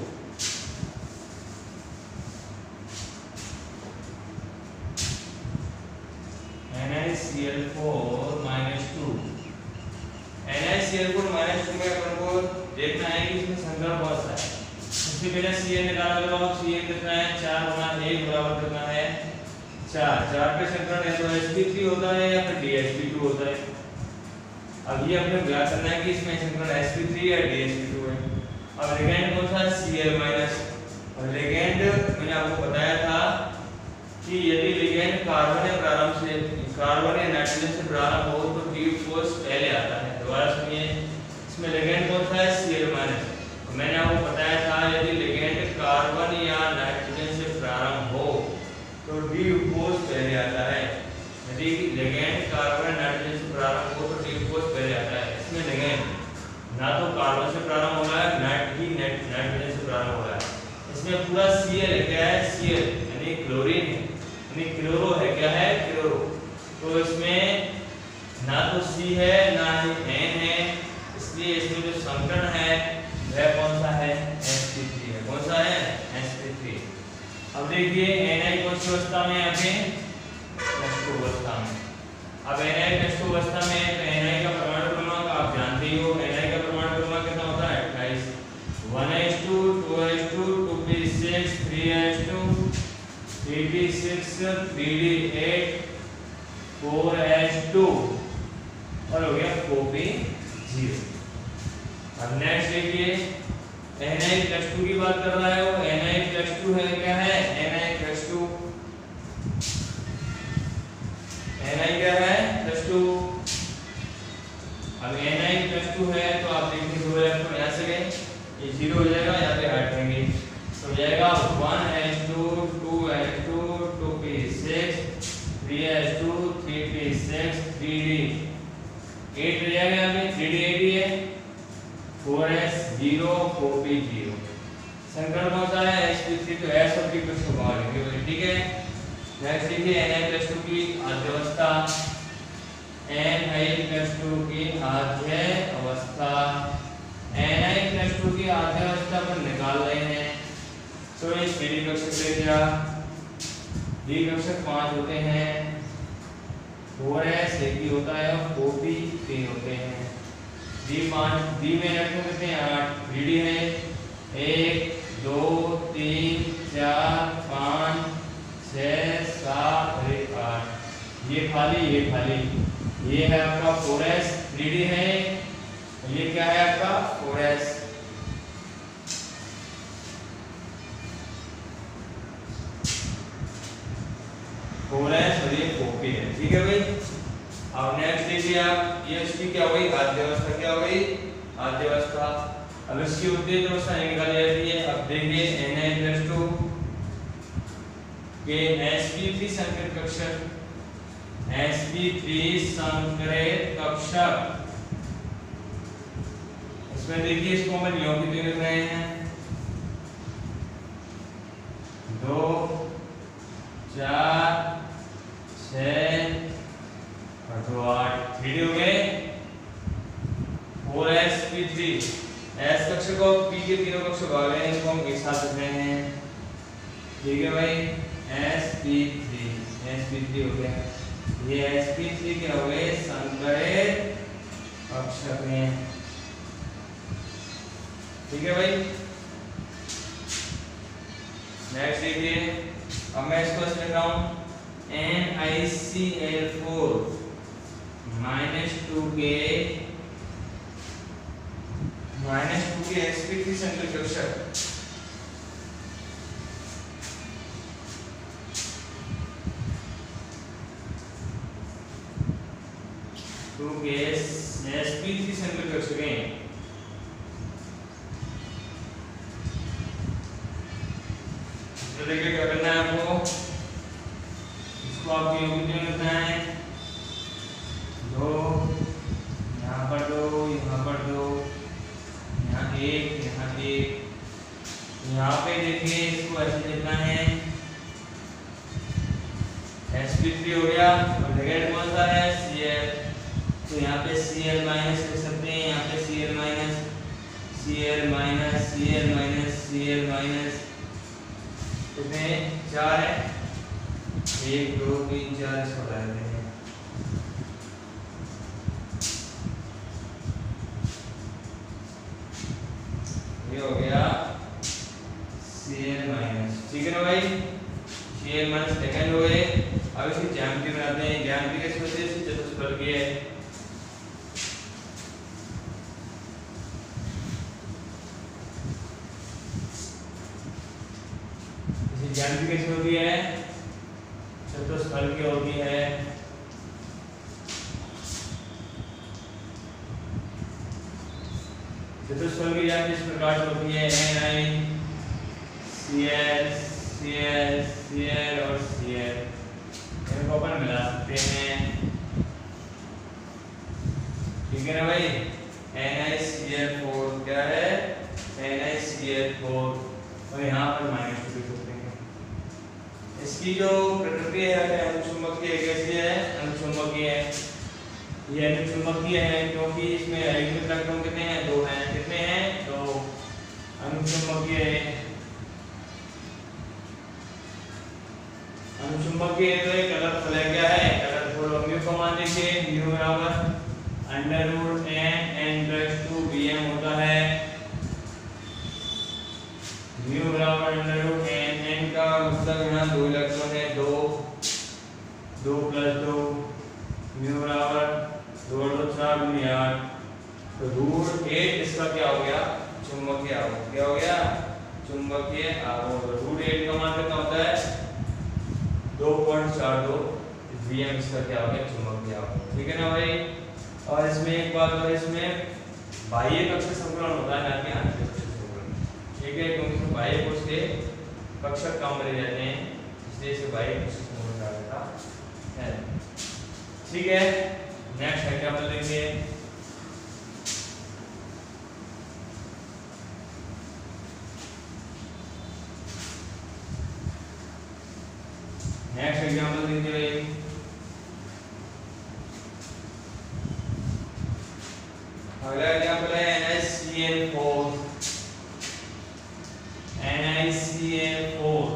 N I C L four minus two, N I C L four minus two में अपन को देखना है कि इसमें संकरण कौन सा है। सबसे पहले सी एल निकाला करो। सी एल कितना है, चार गुना एक बराबर कितना है चार। चार पे संकरण है तो एस पी थ्री होता है या फिर डी एस पी टू होता है। अब ये अपने ज्ञात करना है कि इसमें संकरण एस पी थ्री या डी एस पी टू है। अब लिगेंड कौन सा है, सी एल माइनस। और लिगेंड मैंने आपको बताया था कि यदि लिगेंड कार्बन या प्रारंभ से कार्बन या नाइट्रोजन से प्रारंभ हो तो डी फोर्स पहले आता है। दोबारा सुनिए, इसमें लिगेंड कौन सा है, सी एल माइनस। मैंने आपको बताया था यदि लिगेंड कार्बन या नाइट्रोजन से प्रारंभ हो तो डी फोर्स पहले आता है। यदि लिगेंड कार्बन या नाइट्रोजन से प्रारंभ हो तो डी फोर्स पहले आता है। इसमें लिगेंड ना तो कार्बन से प्रारंभ हो रहा है ना ही नाइट्रोजन से प्रारंभ हो रहा है। इसमें पूरा Cl है, क्या है Cl यानी क्लोरीन है, यानी क्लोरो है, क्या है क्लोरो। तो इसमें ना तो C है ना ही N है, इसलिए इसमें जो संकरण है वह कौन सा है, एस पी थ्री है। कौन सा है, एस पी थ्री। अब देखिए Ni कौन सी अवस्था में है, अभी नष्ट अवस्था में। अब Ni नष्ट अवस्था में है तो Ni का परमाणु क्रमांक आप जानते ही हो। Ni का परमाणु क्रमांक कितना होता है, अट्ठाईस। One H two, two H two, two P six, three H two, three P six, three D eight, four H two और हो गया फोर पी जीरो। अब नेक्स्ट देखिए Ni प्लस टू की बात कर रहा है वो। Ni प्लस टू है, क्या है Ni प्लस टू। Ni क्या है, प्लस टू। अब Ni प्लस टू है तो आप देखिए दो इलेक्ट्रॉन यहाँ से गए, ये जीरो हो जाएगा, यहाँ पे हटेंगे तो हो जाएगा one H two, two H two, two P six, three H two, three P six, three D eight हो जाएगा, यहाँ पे थ्री डी एट ही है, four S zero, four P zero. संकरण कौन सा है, एस पी थ्री। तो एस और पी को छुपा लेंगे, ठीक है। नेक्स्ट देखिए Ni प्लस टू की आद्य अवस्था। Ni प्लस टू की आद्य अवस्था Ni प्लस टू की आद्य अवस्था पर निकाल रहे हैं तो इस डी कक्षक ले लिया। डी कक्षक पांच होते हैं, फोर एस एक ही होता है और फोर पी तीन होते हैं। डी पांच, डी में इलेक्ट्रॉन कितने हैं, आठ। थ्री डी है एक, दो, तीन, चार, पाँच, छः, सात और एक आठ। ये खाली, ये खाली। ये है आपका फोर एस, थ्री डी है, ये क्या है आपका फोर एस। फोर एस और ये फोर पी है, ठीक है भाई। अब नेक्स्ट देखिए आप, ये इसकी क्या हुई, आद्य अवस्था क्या हुई, आद्य अवस्था। अब इसकी उत्तेजित अवस्था निकाली जाती है। अब देखिए Ni प्लस टू के एस पी थ्री संकरित कक्षक, एस पी थ्री संकरित कक्षक। इसमें देखिए इसको हम यौगिक लिख रहे हैं, दो, चार, छः और दो आठ, थ्री डी हो गए। Four S P three, S कक्षक और पी के तीनों कक्षक आ गए, इनको हम एक साथ रख रहे हैं, ठीक है भाई। S P three, S P three हो गया। ये एस पी थ्री क्या हो गए, संकरित कक्षक में, ठीक है भाई। नेक्स्ट देखिए, अब मैं इसको ऐसे लिख रहा हूँ N I C L four minus two के माइनस टू के एस पी थ्री संकरित कक्षक। टू के एस पी थ्री संकरित कक्षक हैं। देखिए क्या करना है आपको, इसको आपको यूनिट लिखना है, दो यहाँ पर, दो यहाँ पर, दो यहाँ एक, यहाँ एक, यहाँ पे देखिए इसको ऐसे लिखना है, एस पी थ्री हो गया। और लिगेंड कौन सा है, Cl। तो यहाँ पे Cl माइनस लिख सकते हैं, यहाँ पे Cl minus, Cl minus, Cl minus, Cl minus, कितने चार है, एक, दो, तीन, चार, इसको हटा देते हैं। ये हो गया Cl माइनस, ठीक है ना भाई। Cl माइनस सेकंड हो गए। अब इसकी ज्यामिति बनाते हैं। ज्यामिति कैसे होती है, इसकी चतुष्फलकीय है। इसकी ज्यामिति कैसे होती है, चतुष्फलकीय होती है। चतुष्फलकीय ज्यामिति इस प्रकार से होती है, Ni Cl Cl Cl और Cl, इनको अपन मिला सकते हैं, ठीक है ना भाई। NiCl4 क्या है, NiCl4, और यहाँ पर माइनस टू लिख सकते हैं। इसकी जो प्रकृति है अनुचुंबकीय कैसी है, अनुचुंबकीय है। ये अनुचुंबकीय है क्योंकि इसमें इलेक्ट्रिक इलेक्ट्रॉन कितने हैं, दो हैं, कितने हैं, दो। अनुचुंबकीय है, अनुचुंबकीय तो एक कलरफुल है, क्या है, कलरफुल। और म्यू का मान देखिए, म्यू बराबर under root N N plus two B M होता है। म्यू बराबर अंडर रूट एन, एन का मतलब यहाँ दो इलेक्ट्रॉन है, दो दो प्लस दो, म्यू बराबर दो दो चार दूनी आठ, तो रूट एट इसका क्या हो गया, चुंबकीय आवेश। क्या हो गया, चुंबकीय आवेश। रूट एट का मान कितना होता है, दो पॉइंट चार दो, वीएम इसका क्या हो गया, चुंबकीय आवेश, ठीक है ना भाई। और इसमें एक बात और, इसमें बाह्य कक्षीय संकुलन होता है, ना कि आंतरिक कक्षीय संकुलन, ठीक है, क्योंकि इसमें बाह्य कोश के कक्षक कम रह जाते हैं, इसलिए इसे बाह्य कक्षीय संकुलन कहा जाता है, ठीक है। नेक्स्ट एग्जांपल देखिए, नेक्स्ट एग्जांपल देखिए, अगला एग्जांपल है NiCl4, NiCl4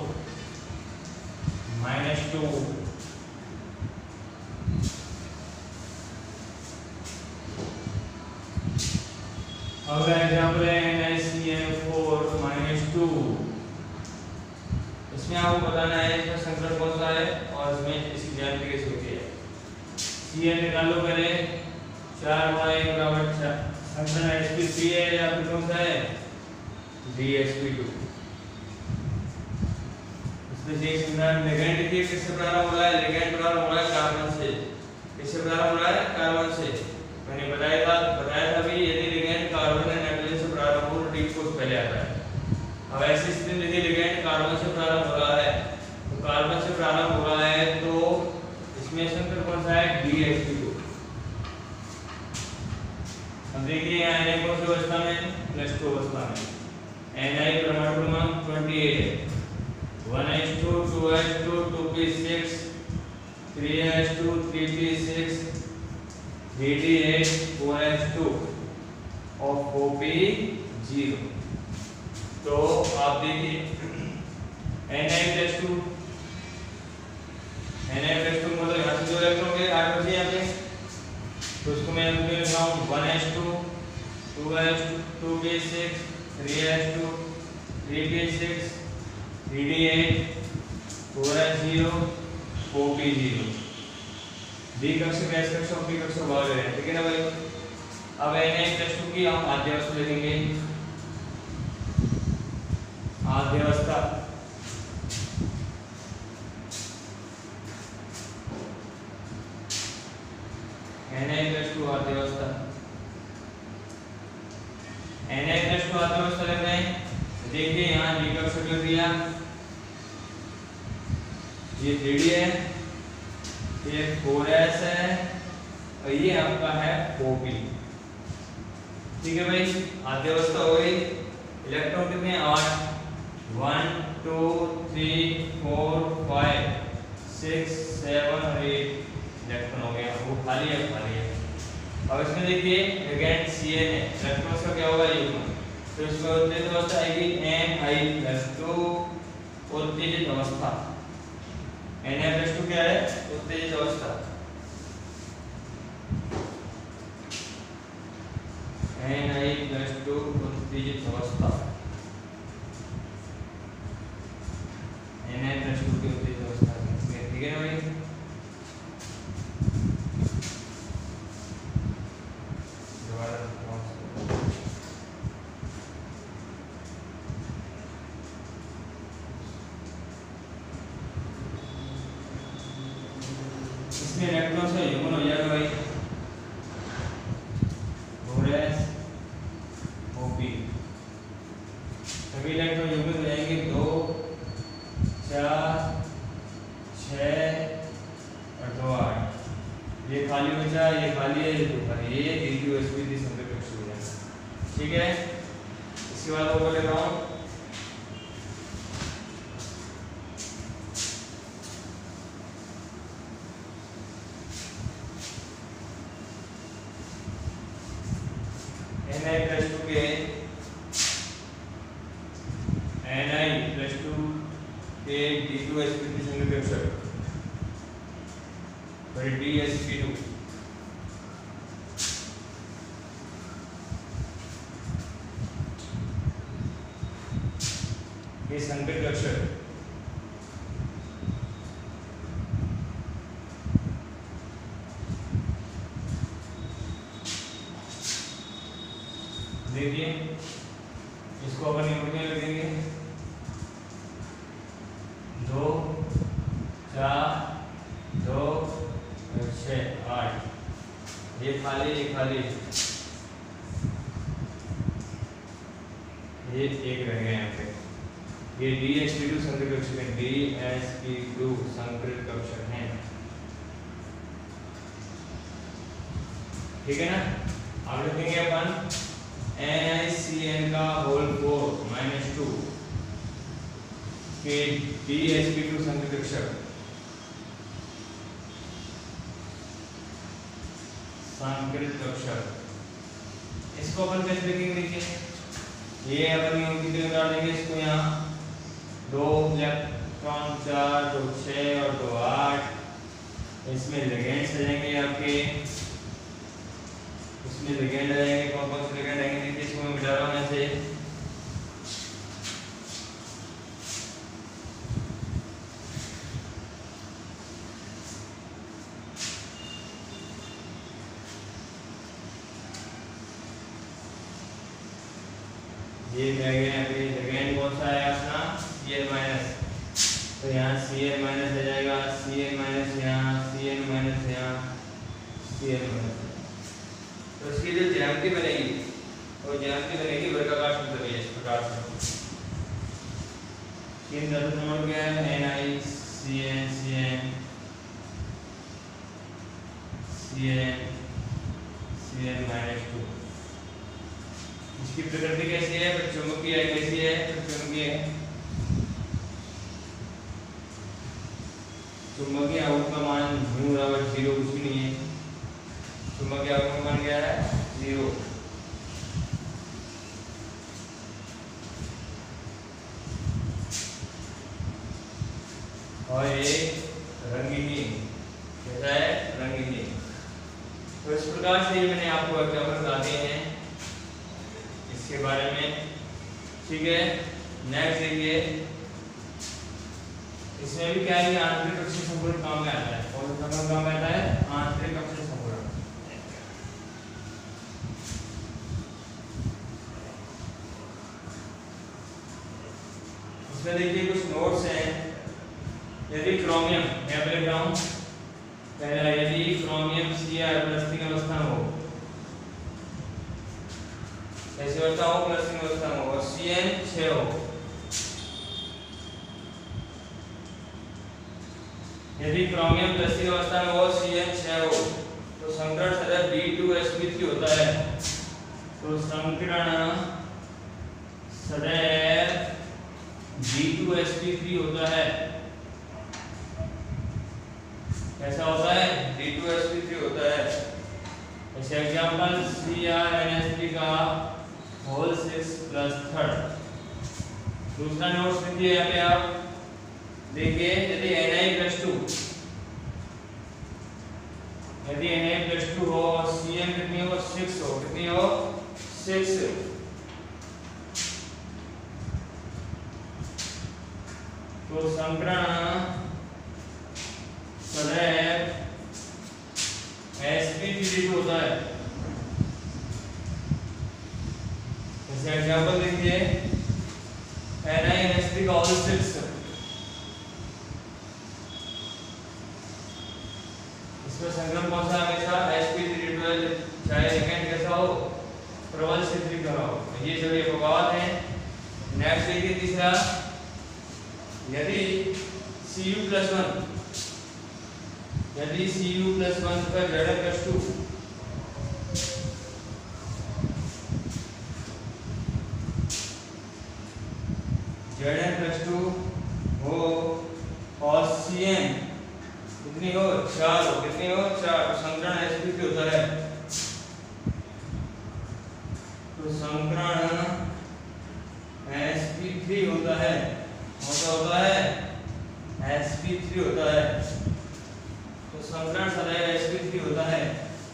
माइनस टू, अगला एग्जांपल है NiCl4 माइनस टू। इसमें आपको बताना है इसका संकरण कौन सा है और इसमें इसकी ज्यामिति कैसे होती है। Cl निकालो पहले, चार गुणा एक बराबर चार, संकरण एच पी थ्री है या फिर कौन सा है, डी एच पी टू। इसमें से एक संकरण लिगैंड देखिए किससे प्रारंभ हो रहा है, लिगैंड प्रारंभ हो रहा है कार्बन से। किससे प्रारंभ हो रहा है, कार्बन से। मैंने बताया था बताया था भी, यदि लिगैंड कार्बन या नाइट्रोजन से प्रारंभ हो तो डी कोष पहले आता है। अब ऐसी स्थिति में देखिए लिगैंड कार्बन से प्रारंभ हो रहा है, तो कार्बन से प्रारंभ हो रहा है तो इसमें संकरण कौन सा है, डी एच पी टू। अब देखिए यहाँ Na कौन सी अवस्था में, प्लस टू अवस्था में। Na परमाणु क्रमांक अट्ठाईस है, one H two, two H two, two P six, three H two, three P six, three D eight, four H two और फोर पी ज़ीरो। तो आप देखिए Na plus two, Na plus two मतलब यहाँ से दो इलेक्ट्रॉन के आठ बचे यहाँ पे, तो उसको मैं लिख रहा हूँ one H two, two H two, two P six, three H two, three P six, three D eight, four H zero, four P zero. D कक्षक, एस कक्षक, पी कक्षक भाग रहे हैं, ठीक है ना भाई। अब Na प्लस टू की हम आद्य अवस्था लिखेंगे, आद्य अवस्था। Na प्लस टू आद्य अवस्था, Na प्लस टू आद्य अवस्था लिख रहे हैं। देखिए यहाँ डी कक्षक लिख दिया, ये थ्री डी है, ये फोर एस है और ये आपका है फोर पी, ठीक है भाई। आद्य अवस्था हो गई। इलेक्ट्रॉन कितने हैं, आठ, one two three four five six seven और एट इलेक्ट्रॉन हो गया, वो खाली है, खाली है। अब इसमें देखिए लिगैंड Cl है, इलेक्ट्रॉन का क्या होगा, युग्म, तो इसमें उत्तेजित अवस्था आएगी Ni प्लस टू, उत्तेजित अवस्था। Na प्लस टू क्या है, उत्तेजित अवस्था। Ni प्लस टू उत्तेजित अवस्था। और ये D two S P three संकेत कक्ष हो जाएगा। ठीक है, इसके बाद और ले रहा हूँ एन आई प्लस टू के एन आई प्लस टू के D two S P three संकेत कक्ष और डी एस पी टू ये संकेत कक्ष देखिए, इसको अपन यूनियन लिखेंगे दो चार दो छः आठ, ये खाली ये खाली ये एक रह गया यहाँ पे। ये डी एस पी टू संकेत कक्ष में डी एस पी टू संकेत कक्ष है। ठीक है ना, अब लिखेंगे अपन एन आई सी एन का होल फोर माइनस टू के डी एस पी टू संकेत कक्ष संकेत कक्ष। इसको अपन कैसे लिखेंगे? देखिए, ये अपन यूनिट में डाल देंगे इसको यहाँ दो इलेक्ट्रॉन चार दो छः और दो आठ, इसमें लिगेंड्स आ जाएंगे आपके, इसमें लिगेंड आ जाएंगे। कौन कौन से लिगेंड आएंगे? देखिए, इसको मैं मिटा रहा हूँ ऐसे, ये क्या गया यहाँ पे लिगेंड कौन सा है अपना सी एन माइनस, तो यहाँ सी एन माइनस आ जाएगा, सी एन माइनस यहाँ, सी एन माइनस यहाँ, सी एन माइनस। तो इसकी जो ज्यामिति बनेगी वो ज्यामिति बनेगी वर्गाकार सूत्र है इस प्रकार से। तीन धातु नंबर क्या है? N I C N C N C N C N minus two. इसकी प्रकृति कैसी है? चुंबकीय है। कैसी है? चुंबकीय है। चुंबकीय आवेश का मान म्यू बराबर जीरो कुछ भी नहीं है। चुंबकीय आवेश का मान क्या है? जीरो। और ये रंगहीन, कैसा है? रंगहीन। तो इस प्रकार से मैंने आपको एग्जाम्पल बता दिए हैं इसके बारे में। ठीक है, नेक्स्ट देखिए, इसमें भी क्या है? आंतरिक कक्षीय संपूर्ण काम में आता है। कौन सा संपूर्ण काम में आता है? आंतरिक कक्षीय संपूर्ण। इसमें देखिए कुछ नोट्स हैं। यदि क्रोमियम, यहाँ पे लिख रहा हूँ पहला, यदि क्रोमियम सी आर प्लस अवस्था में हो, ऐसे अवस्था हो प्लस अवस्था में हो और सी एन छः हो, यदि क्रोमियम प्लस अवस्था में हो सी एन छः हो तो संकरण सदैव D two S P three होता है। तो संकरण सदैव D two S P three होता है। कैसा होता है? D two S P three होता है। जैसे example C R N S three का होल सिक्स प्लस थर्ड। दूसरा नोट लिखिए यहाँ पे आप, देखिए यदि एन आई प्लस टू, यदि एन आई प्लस टू हो और सी एन कितनी हो? सिक्स हो। कितनी हो? सिक्स। तो संकरण सदैव एस पी थ्री होता है। जैसे एग्जांपल देखिए, N I N S three का होल सिक्स, इसमें संक्रमण कौन सा हमेशा एस पी थ्री ट्वेल्व, चाहे सेकंड कैसा हो? प्रबल से थ्री का हो। ये सभी अपवाद हैं। नेक्स्ट देखिए तीसरा, यदि सी यू प्लस वन, यदि सी यू प्लस वन का Z plus two, Z N plus two हो और सी एन कितनी हो, चार हो, कितनी हो, चार। तो संकरण एस पी थ्री होता है, तो संकरण एस पी थ्री होता है, कौन होता है, एस पी थ्री होता है। तो संकरण सदैव एस पी थ्री होता है।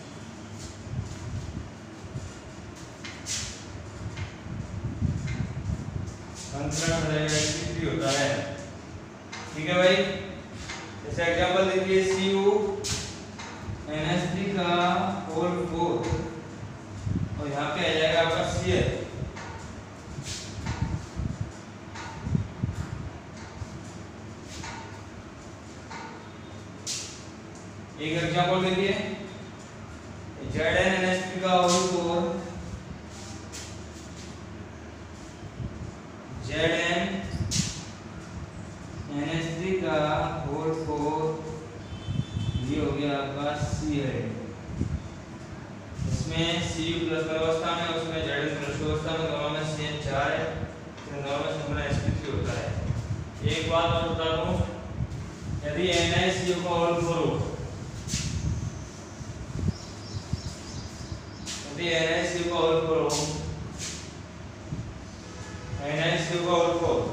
संकरण सदैव एस पी थ्री होता है, ठीक है भाई। जैसे एग्जांपल देखिए, C U N S three का होल फोर और यहाँ पे आ जाएगा आपका सी एल। एक एग्जांपल देखिए, Z N N S three का whole four, Z N N S three का होल फोर, ये हो गया आपका सी एल। इसमें सी यू प्लस अवस्था में, उसमें जेड एन प्लस अवस्था में, दोनों में सी एन चार है, दोनों में संकरण एस पी थ्री होता है। एक बात और बता दूं, यदि एन आई सी यू का होल फोर हो, यदि एन आई सी यू का होल फोर हो, एन आई सी यू का होल फोर,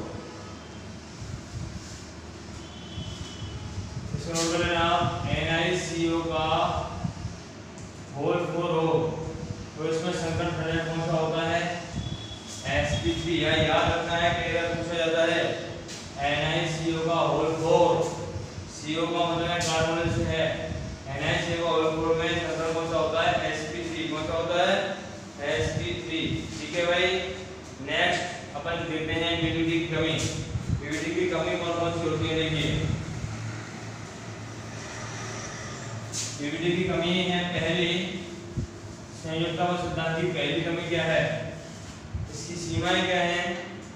इसको नोट कर लेना आप, एन आई सी यू का होल फोर हो तो इसमें संकरण सदैव कौन सा होता है, एस पी थ्री। या याद रखना है कि अगर पूछा जाता है एन आई सी यू का होल फोर, सी यू का मतलब है कार्बोनिल से है, एन आई सी यू का होल फोर में संकरण कौन सा होता है, एस पी थ्री। कौन सा होता है, एस पी थ्री, ठीक है भाई। नेक्स्ट अपन देखते हैं पीवीटी की कमी। पीवीटी की कमी कौन कौन सी होती है, देखिए पीवीटी की कमी है पहली, संयुक्तता व सिद्धांत की पहली कमी क्या है, इसकी सीमाएं क्या हैं,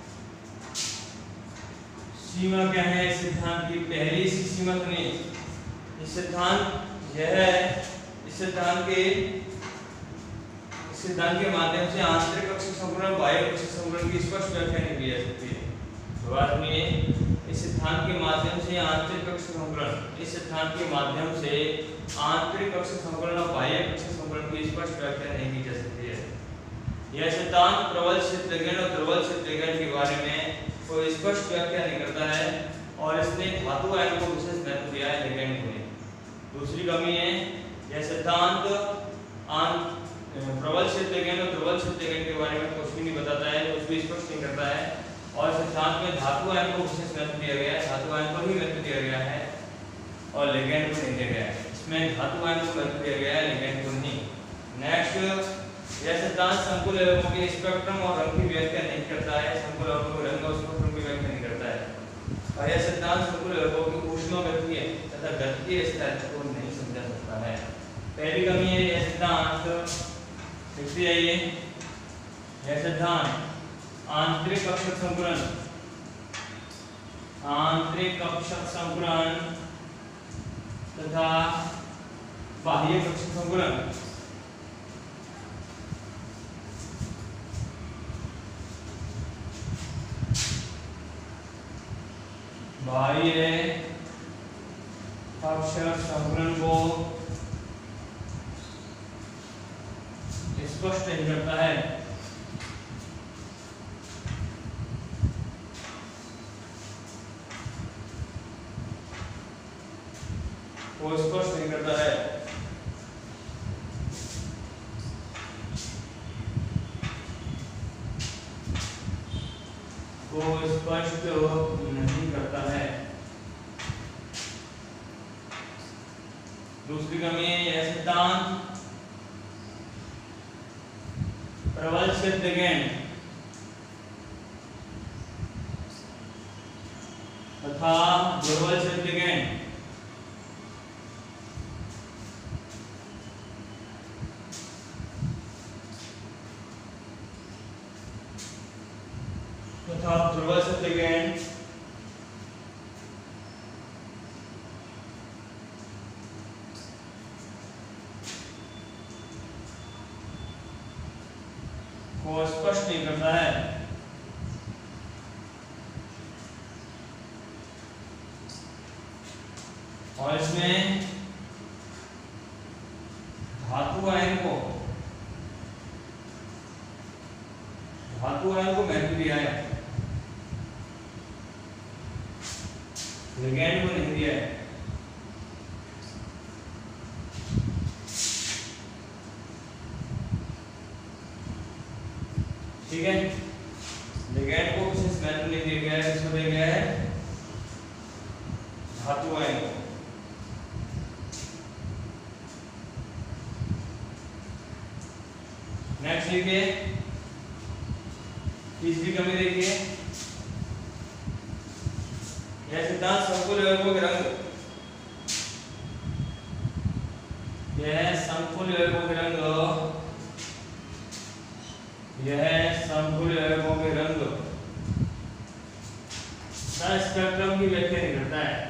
सीमा क्या है इस सिद्धांत की, पहली इसकी सीमा सुनिए, इस सिद्धांत यह है, इस सिद्धांत के इस सिद्धांत के माध्यम से आंतरिक कक्षीय संकुलन बाह्य कक्षीय संकुलन की स्पष्ट व्याख्या नहीं की जा सकती है। तो बात सुनिए, इस सिद्धांत के माध्यम से आंतरिक कक्षीय संकुलन, इस सिद्धांत के माध्यम से आंतरिक कक्षीय संकुलन और बाह्य कक्षीय संकुलन की स्पष्ट व्याख्या नहीं की जा सकती है। यह सिद्धांत प्रबल क्षेत्रज्ञ और दुर्बल क्षेत्रज्ञ के बारे में कोई स्पष्ट व्याख्या नहीं करता है और इसने धातु आयन को विशेष महत्व दिया है लिगैंड को नहीं। दूसरी कमी है, यह सिद्धांत प्रबल क्षेत्रज्ञ और दुर्बल क्षेत्रज्ञ के बारे में कुछ भी नहीं बताता है, कुछ भी स्पष्ट नहीं करता है और सिद्धांत में धातु आयन को विशेष महत्व दिया गया है, धातु आयन को ही महत्व दिया गया है और लिगैंड को नहीं दिया गया है। इसमें धातु आयन को महत्व दिया गया है, लिगैंड को नहीं। नेक्स्ट, यह सिद्धांत संकुल एवं के स्पेक्ट्रम और रंग की व्याख्या नहीं करता है, संकुल एवं के रंग और स्पेक्ट्रम की व्याख्या नहीं करता है और यह सिद्धांत संकुल एवं की ऊष्मागतीय तथा गतिकीय स्थिति को नहीं समझा सकता है। पहली कमी है, यह सिद्धांत देखते जाइए, यह सिद्धांत आंतरिक कक्षक संकुलन, आंतरिक कक्षक संकुलन तथा बाह्य कक्षक संकुलन बाह्य कक्षक संकुलन को स्पष्ट नहीं करता है। वो स्पष्ट नहीं करता है। वो स्पष्ट नहीं करता है। दूसरी कमी है, यह सिद्धांत प्रबल क्षेत्रज्ञ तथा दुर्बल क्षेत्रज्ञ तथा दुर्बल क्षेत्रज्ञ को स्पष्ट नहीं करता है। और इसमें धातु आयन को धातु आयन को महत्व दिया है, लिगैंड को नहीं दिया है। ठीक है, लिगैंड को विशेष महत्व नहीं दिया गया है, किसको दिया गया है? धातु आयन को। नेक्स्ट देखिए, तीसरी कमी देखिए, यह सिद्धांत समकुल यौगिकों के रंग यह समकुल यौगिकों के रंग यह समकुल यौगिकों के रंग का स्पेक्ट्रम की व्याख्या नहीं करता है।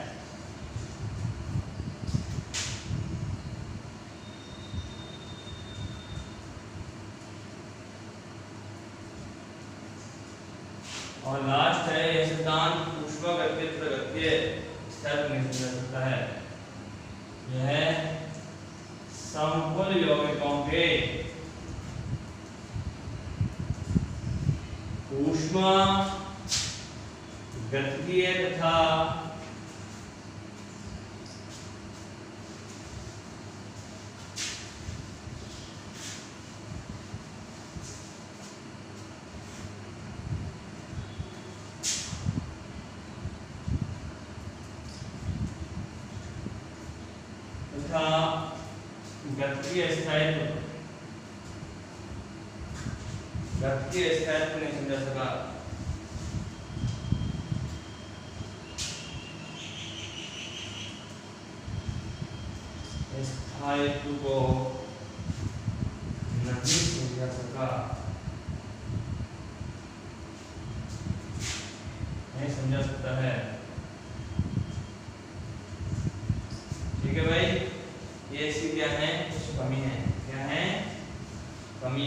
और लास्ट है, यह सिद्धांत ऊष्मागतिकीय प्रगतिय स्तर पर नहीं समझा सकता है। यह समकुल यौगिकों के ऊष्मा गतिकीय तथा तथा गतिकीय स्थायित्व गतिकीय स्थायित्व नहीं समझा सका। स्थायित्व को नहीं समझा सका नहीं समझा सकता है। ठीक है भाई, ये इसकी क्या है? कुछ कमी है। क्या है? कमी।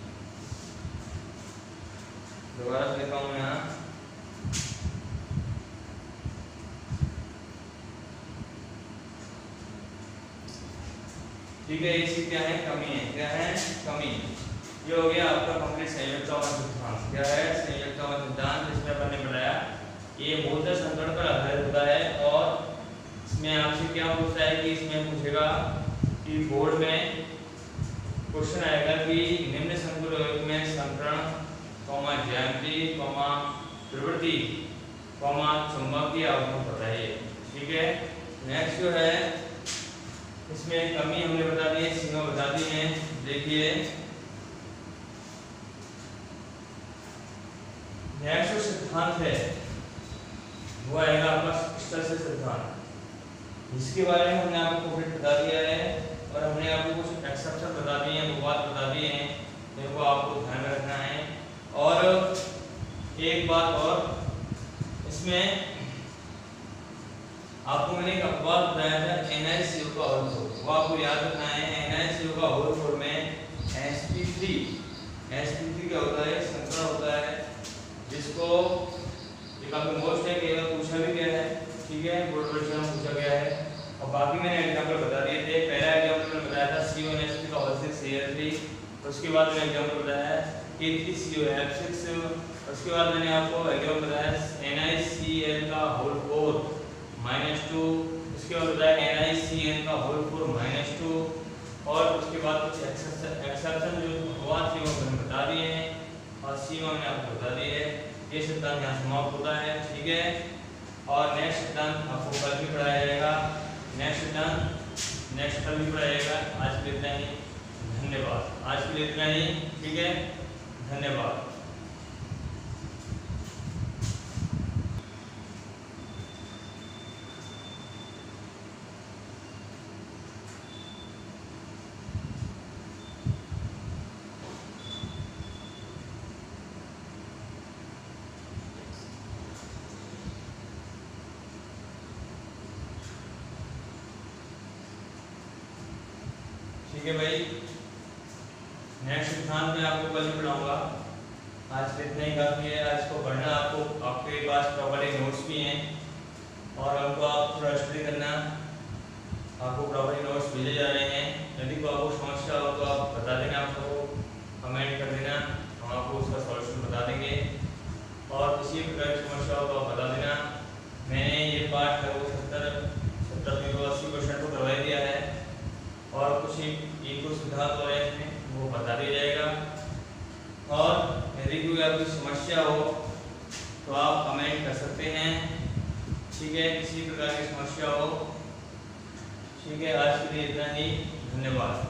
दोबारा से लिखा हूं यहाँ, ठीक है, इसकी क्या है? कमी है। क्या है? कमी। ये हो गया आपका कंप्लीट संयोजकता सिद्धांत। क्या है? संयोजकता सिद्धांत, जिसमें अपन ने बताया ये मूलतः संकरण पर आधारित होता है। और इसमें आपसे क्या पूछता है कि इसमें पूछेगा कि बोर्ड में क्वेश्चन आएगा कि निम्न संकुल यौगिक में संकरण कॉमा ज्यामिति कॉमा प्रवृत्ति कॉमा चुंबकीय आघूर्ण बताइए। ठीक है, नेक्स्ट जो है इसमें कमी हमने बता दी है, सीमा बता दी है। देखिए नेक्स्ट जो सिद्धांत है वो आएगा आपका स्तर से सिद्धांत, जिसके बारे में हमने आपको फिर बता दिया है और हमने आपको कुछ एक्सेप्शन बता दिए हैं, वो बात बता दी है, जिनको आपको ध्यान में रखना है। और एक बात और, इसमें आपको मैंने एक अपवाद बताया था एन आई सी ओ का होल फोर, वो आपको याद रखना है। एन आई सी ओ का होल फोर में S P three S P three क्या होता है? संकरण होता है, जिसको एक आपको मोस्ट है, केवल पूछा भी गया है। ठीक है, बोर्ड परीक्षा में पूछा गया है। और बाकी मैंने एग्जांपल बता दिए थे। पहला एग्जांपल मैंने बताया था C O N S P का whole six C L three, उसके बाद मैंने एग्जांपल बताया के three C O F six, उसके बाद मैंने आपको एग्जांपल बताया एन आई सी एल का होल फोर माइनस टू, उसके बाद बताया एन आई सी एन का होल फोर माइनस टू, और उसके बाद कुछ एक्सेप्शन जो हुआ थी वो मैंने बता दिए हैं और सीमा मैंने आपको बता दी है। ये सिद्धांत यहाँ समाप्त होता है। ठीक है, और नेक्स्ट सिद्धांत आपको कल भी पढ़ाया जाएगा। नेक्स्ट सिद्धांत नेक्स्ट कल भी पढ़ाया जाएगा। आज के लिए इतना ही, धन्यवाद। आज के लिए इतना ही, ठीक है, धन्यवाद। ठीक है भाई, नेक्स्ट सिद्धांत में आपको कल पढ़ाऊंगा। आज इतना ही काफ़ी है। आज को पढ़ना, आपको आपके पास प्रॉपर्ली नोट्स भी हैं और हमको आप थोड़ा स्टडी करना। आपको प्रॉपर्ली नोट्स भेजे जा रहे हैं। यदि को आपको समस्या हो तो आप बता देना, आप सबको कमेंट कर देना, हम आपको उसका सॉल्यूशन बता देंगे। और किसी प्रकार की समस्या हो तो आप बता देना। मैंने ये पाठ करो सत्तर सत्तर में तो अस्सी परसेंट को करवा दिया है और कुछ एक को सिद्धांत और है इसमें वो बता दिया जाएगा। और यदि कोई आपकी समस्या हो तो आप कमेंट कर सकते हैं, ठीक है। किसी प्रकार की समस्या हो, ठीक है। आज के लिए इतना ही, धन्यवाद।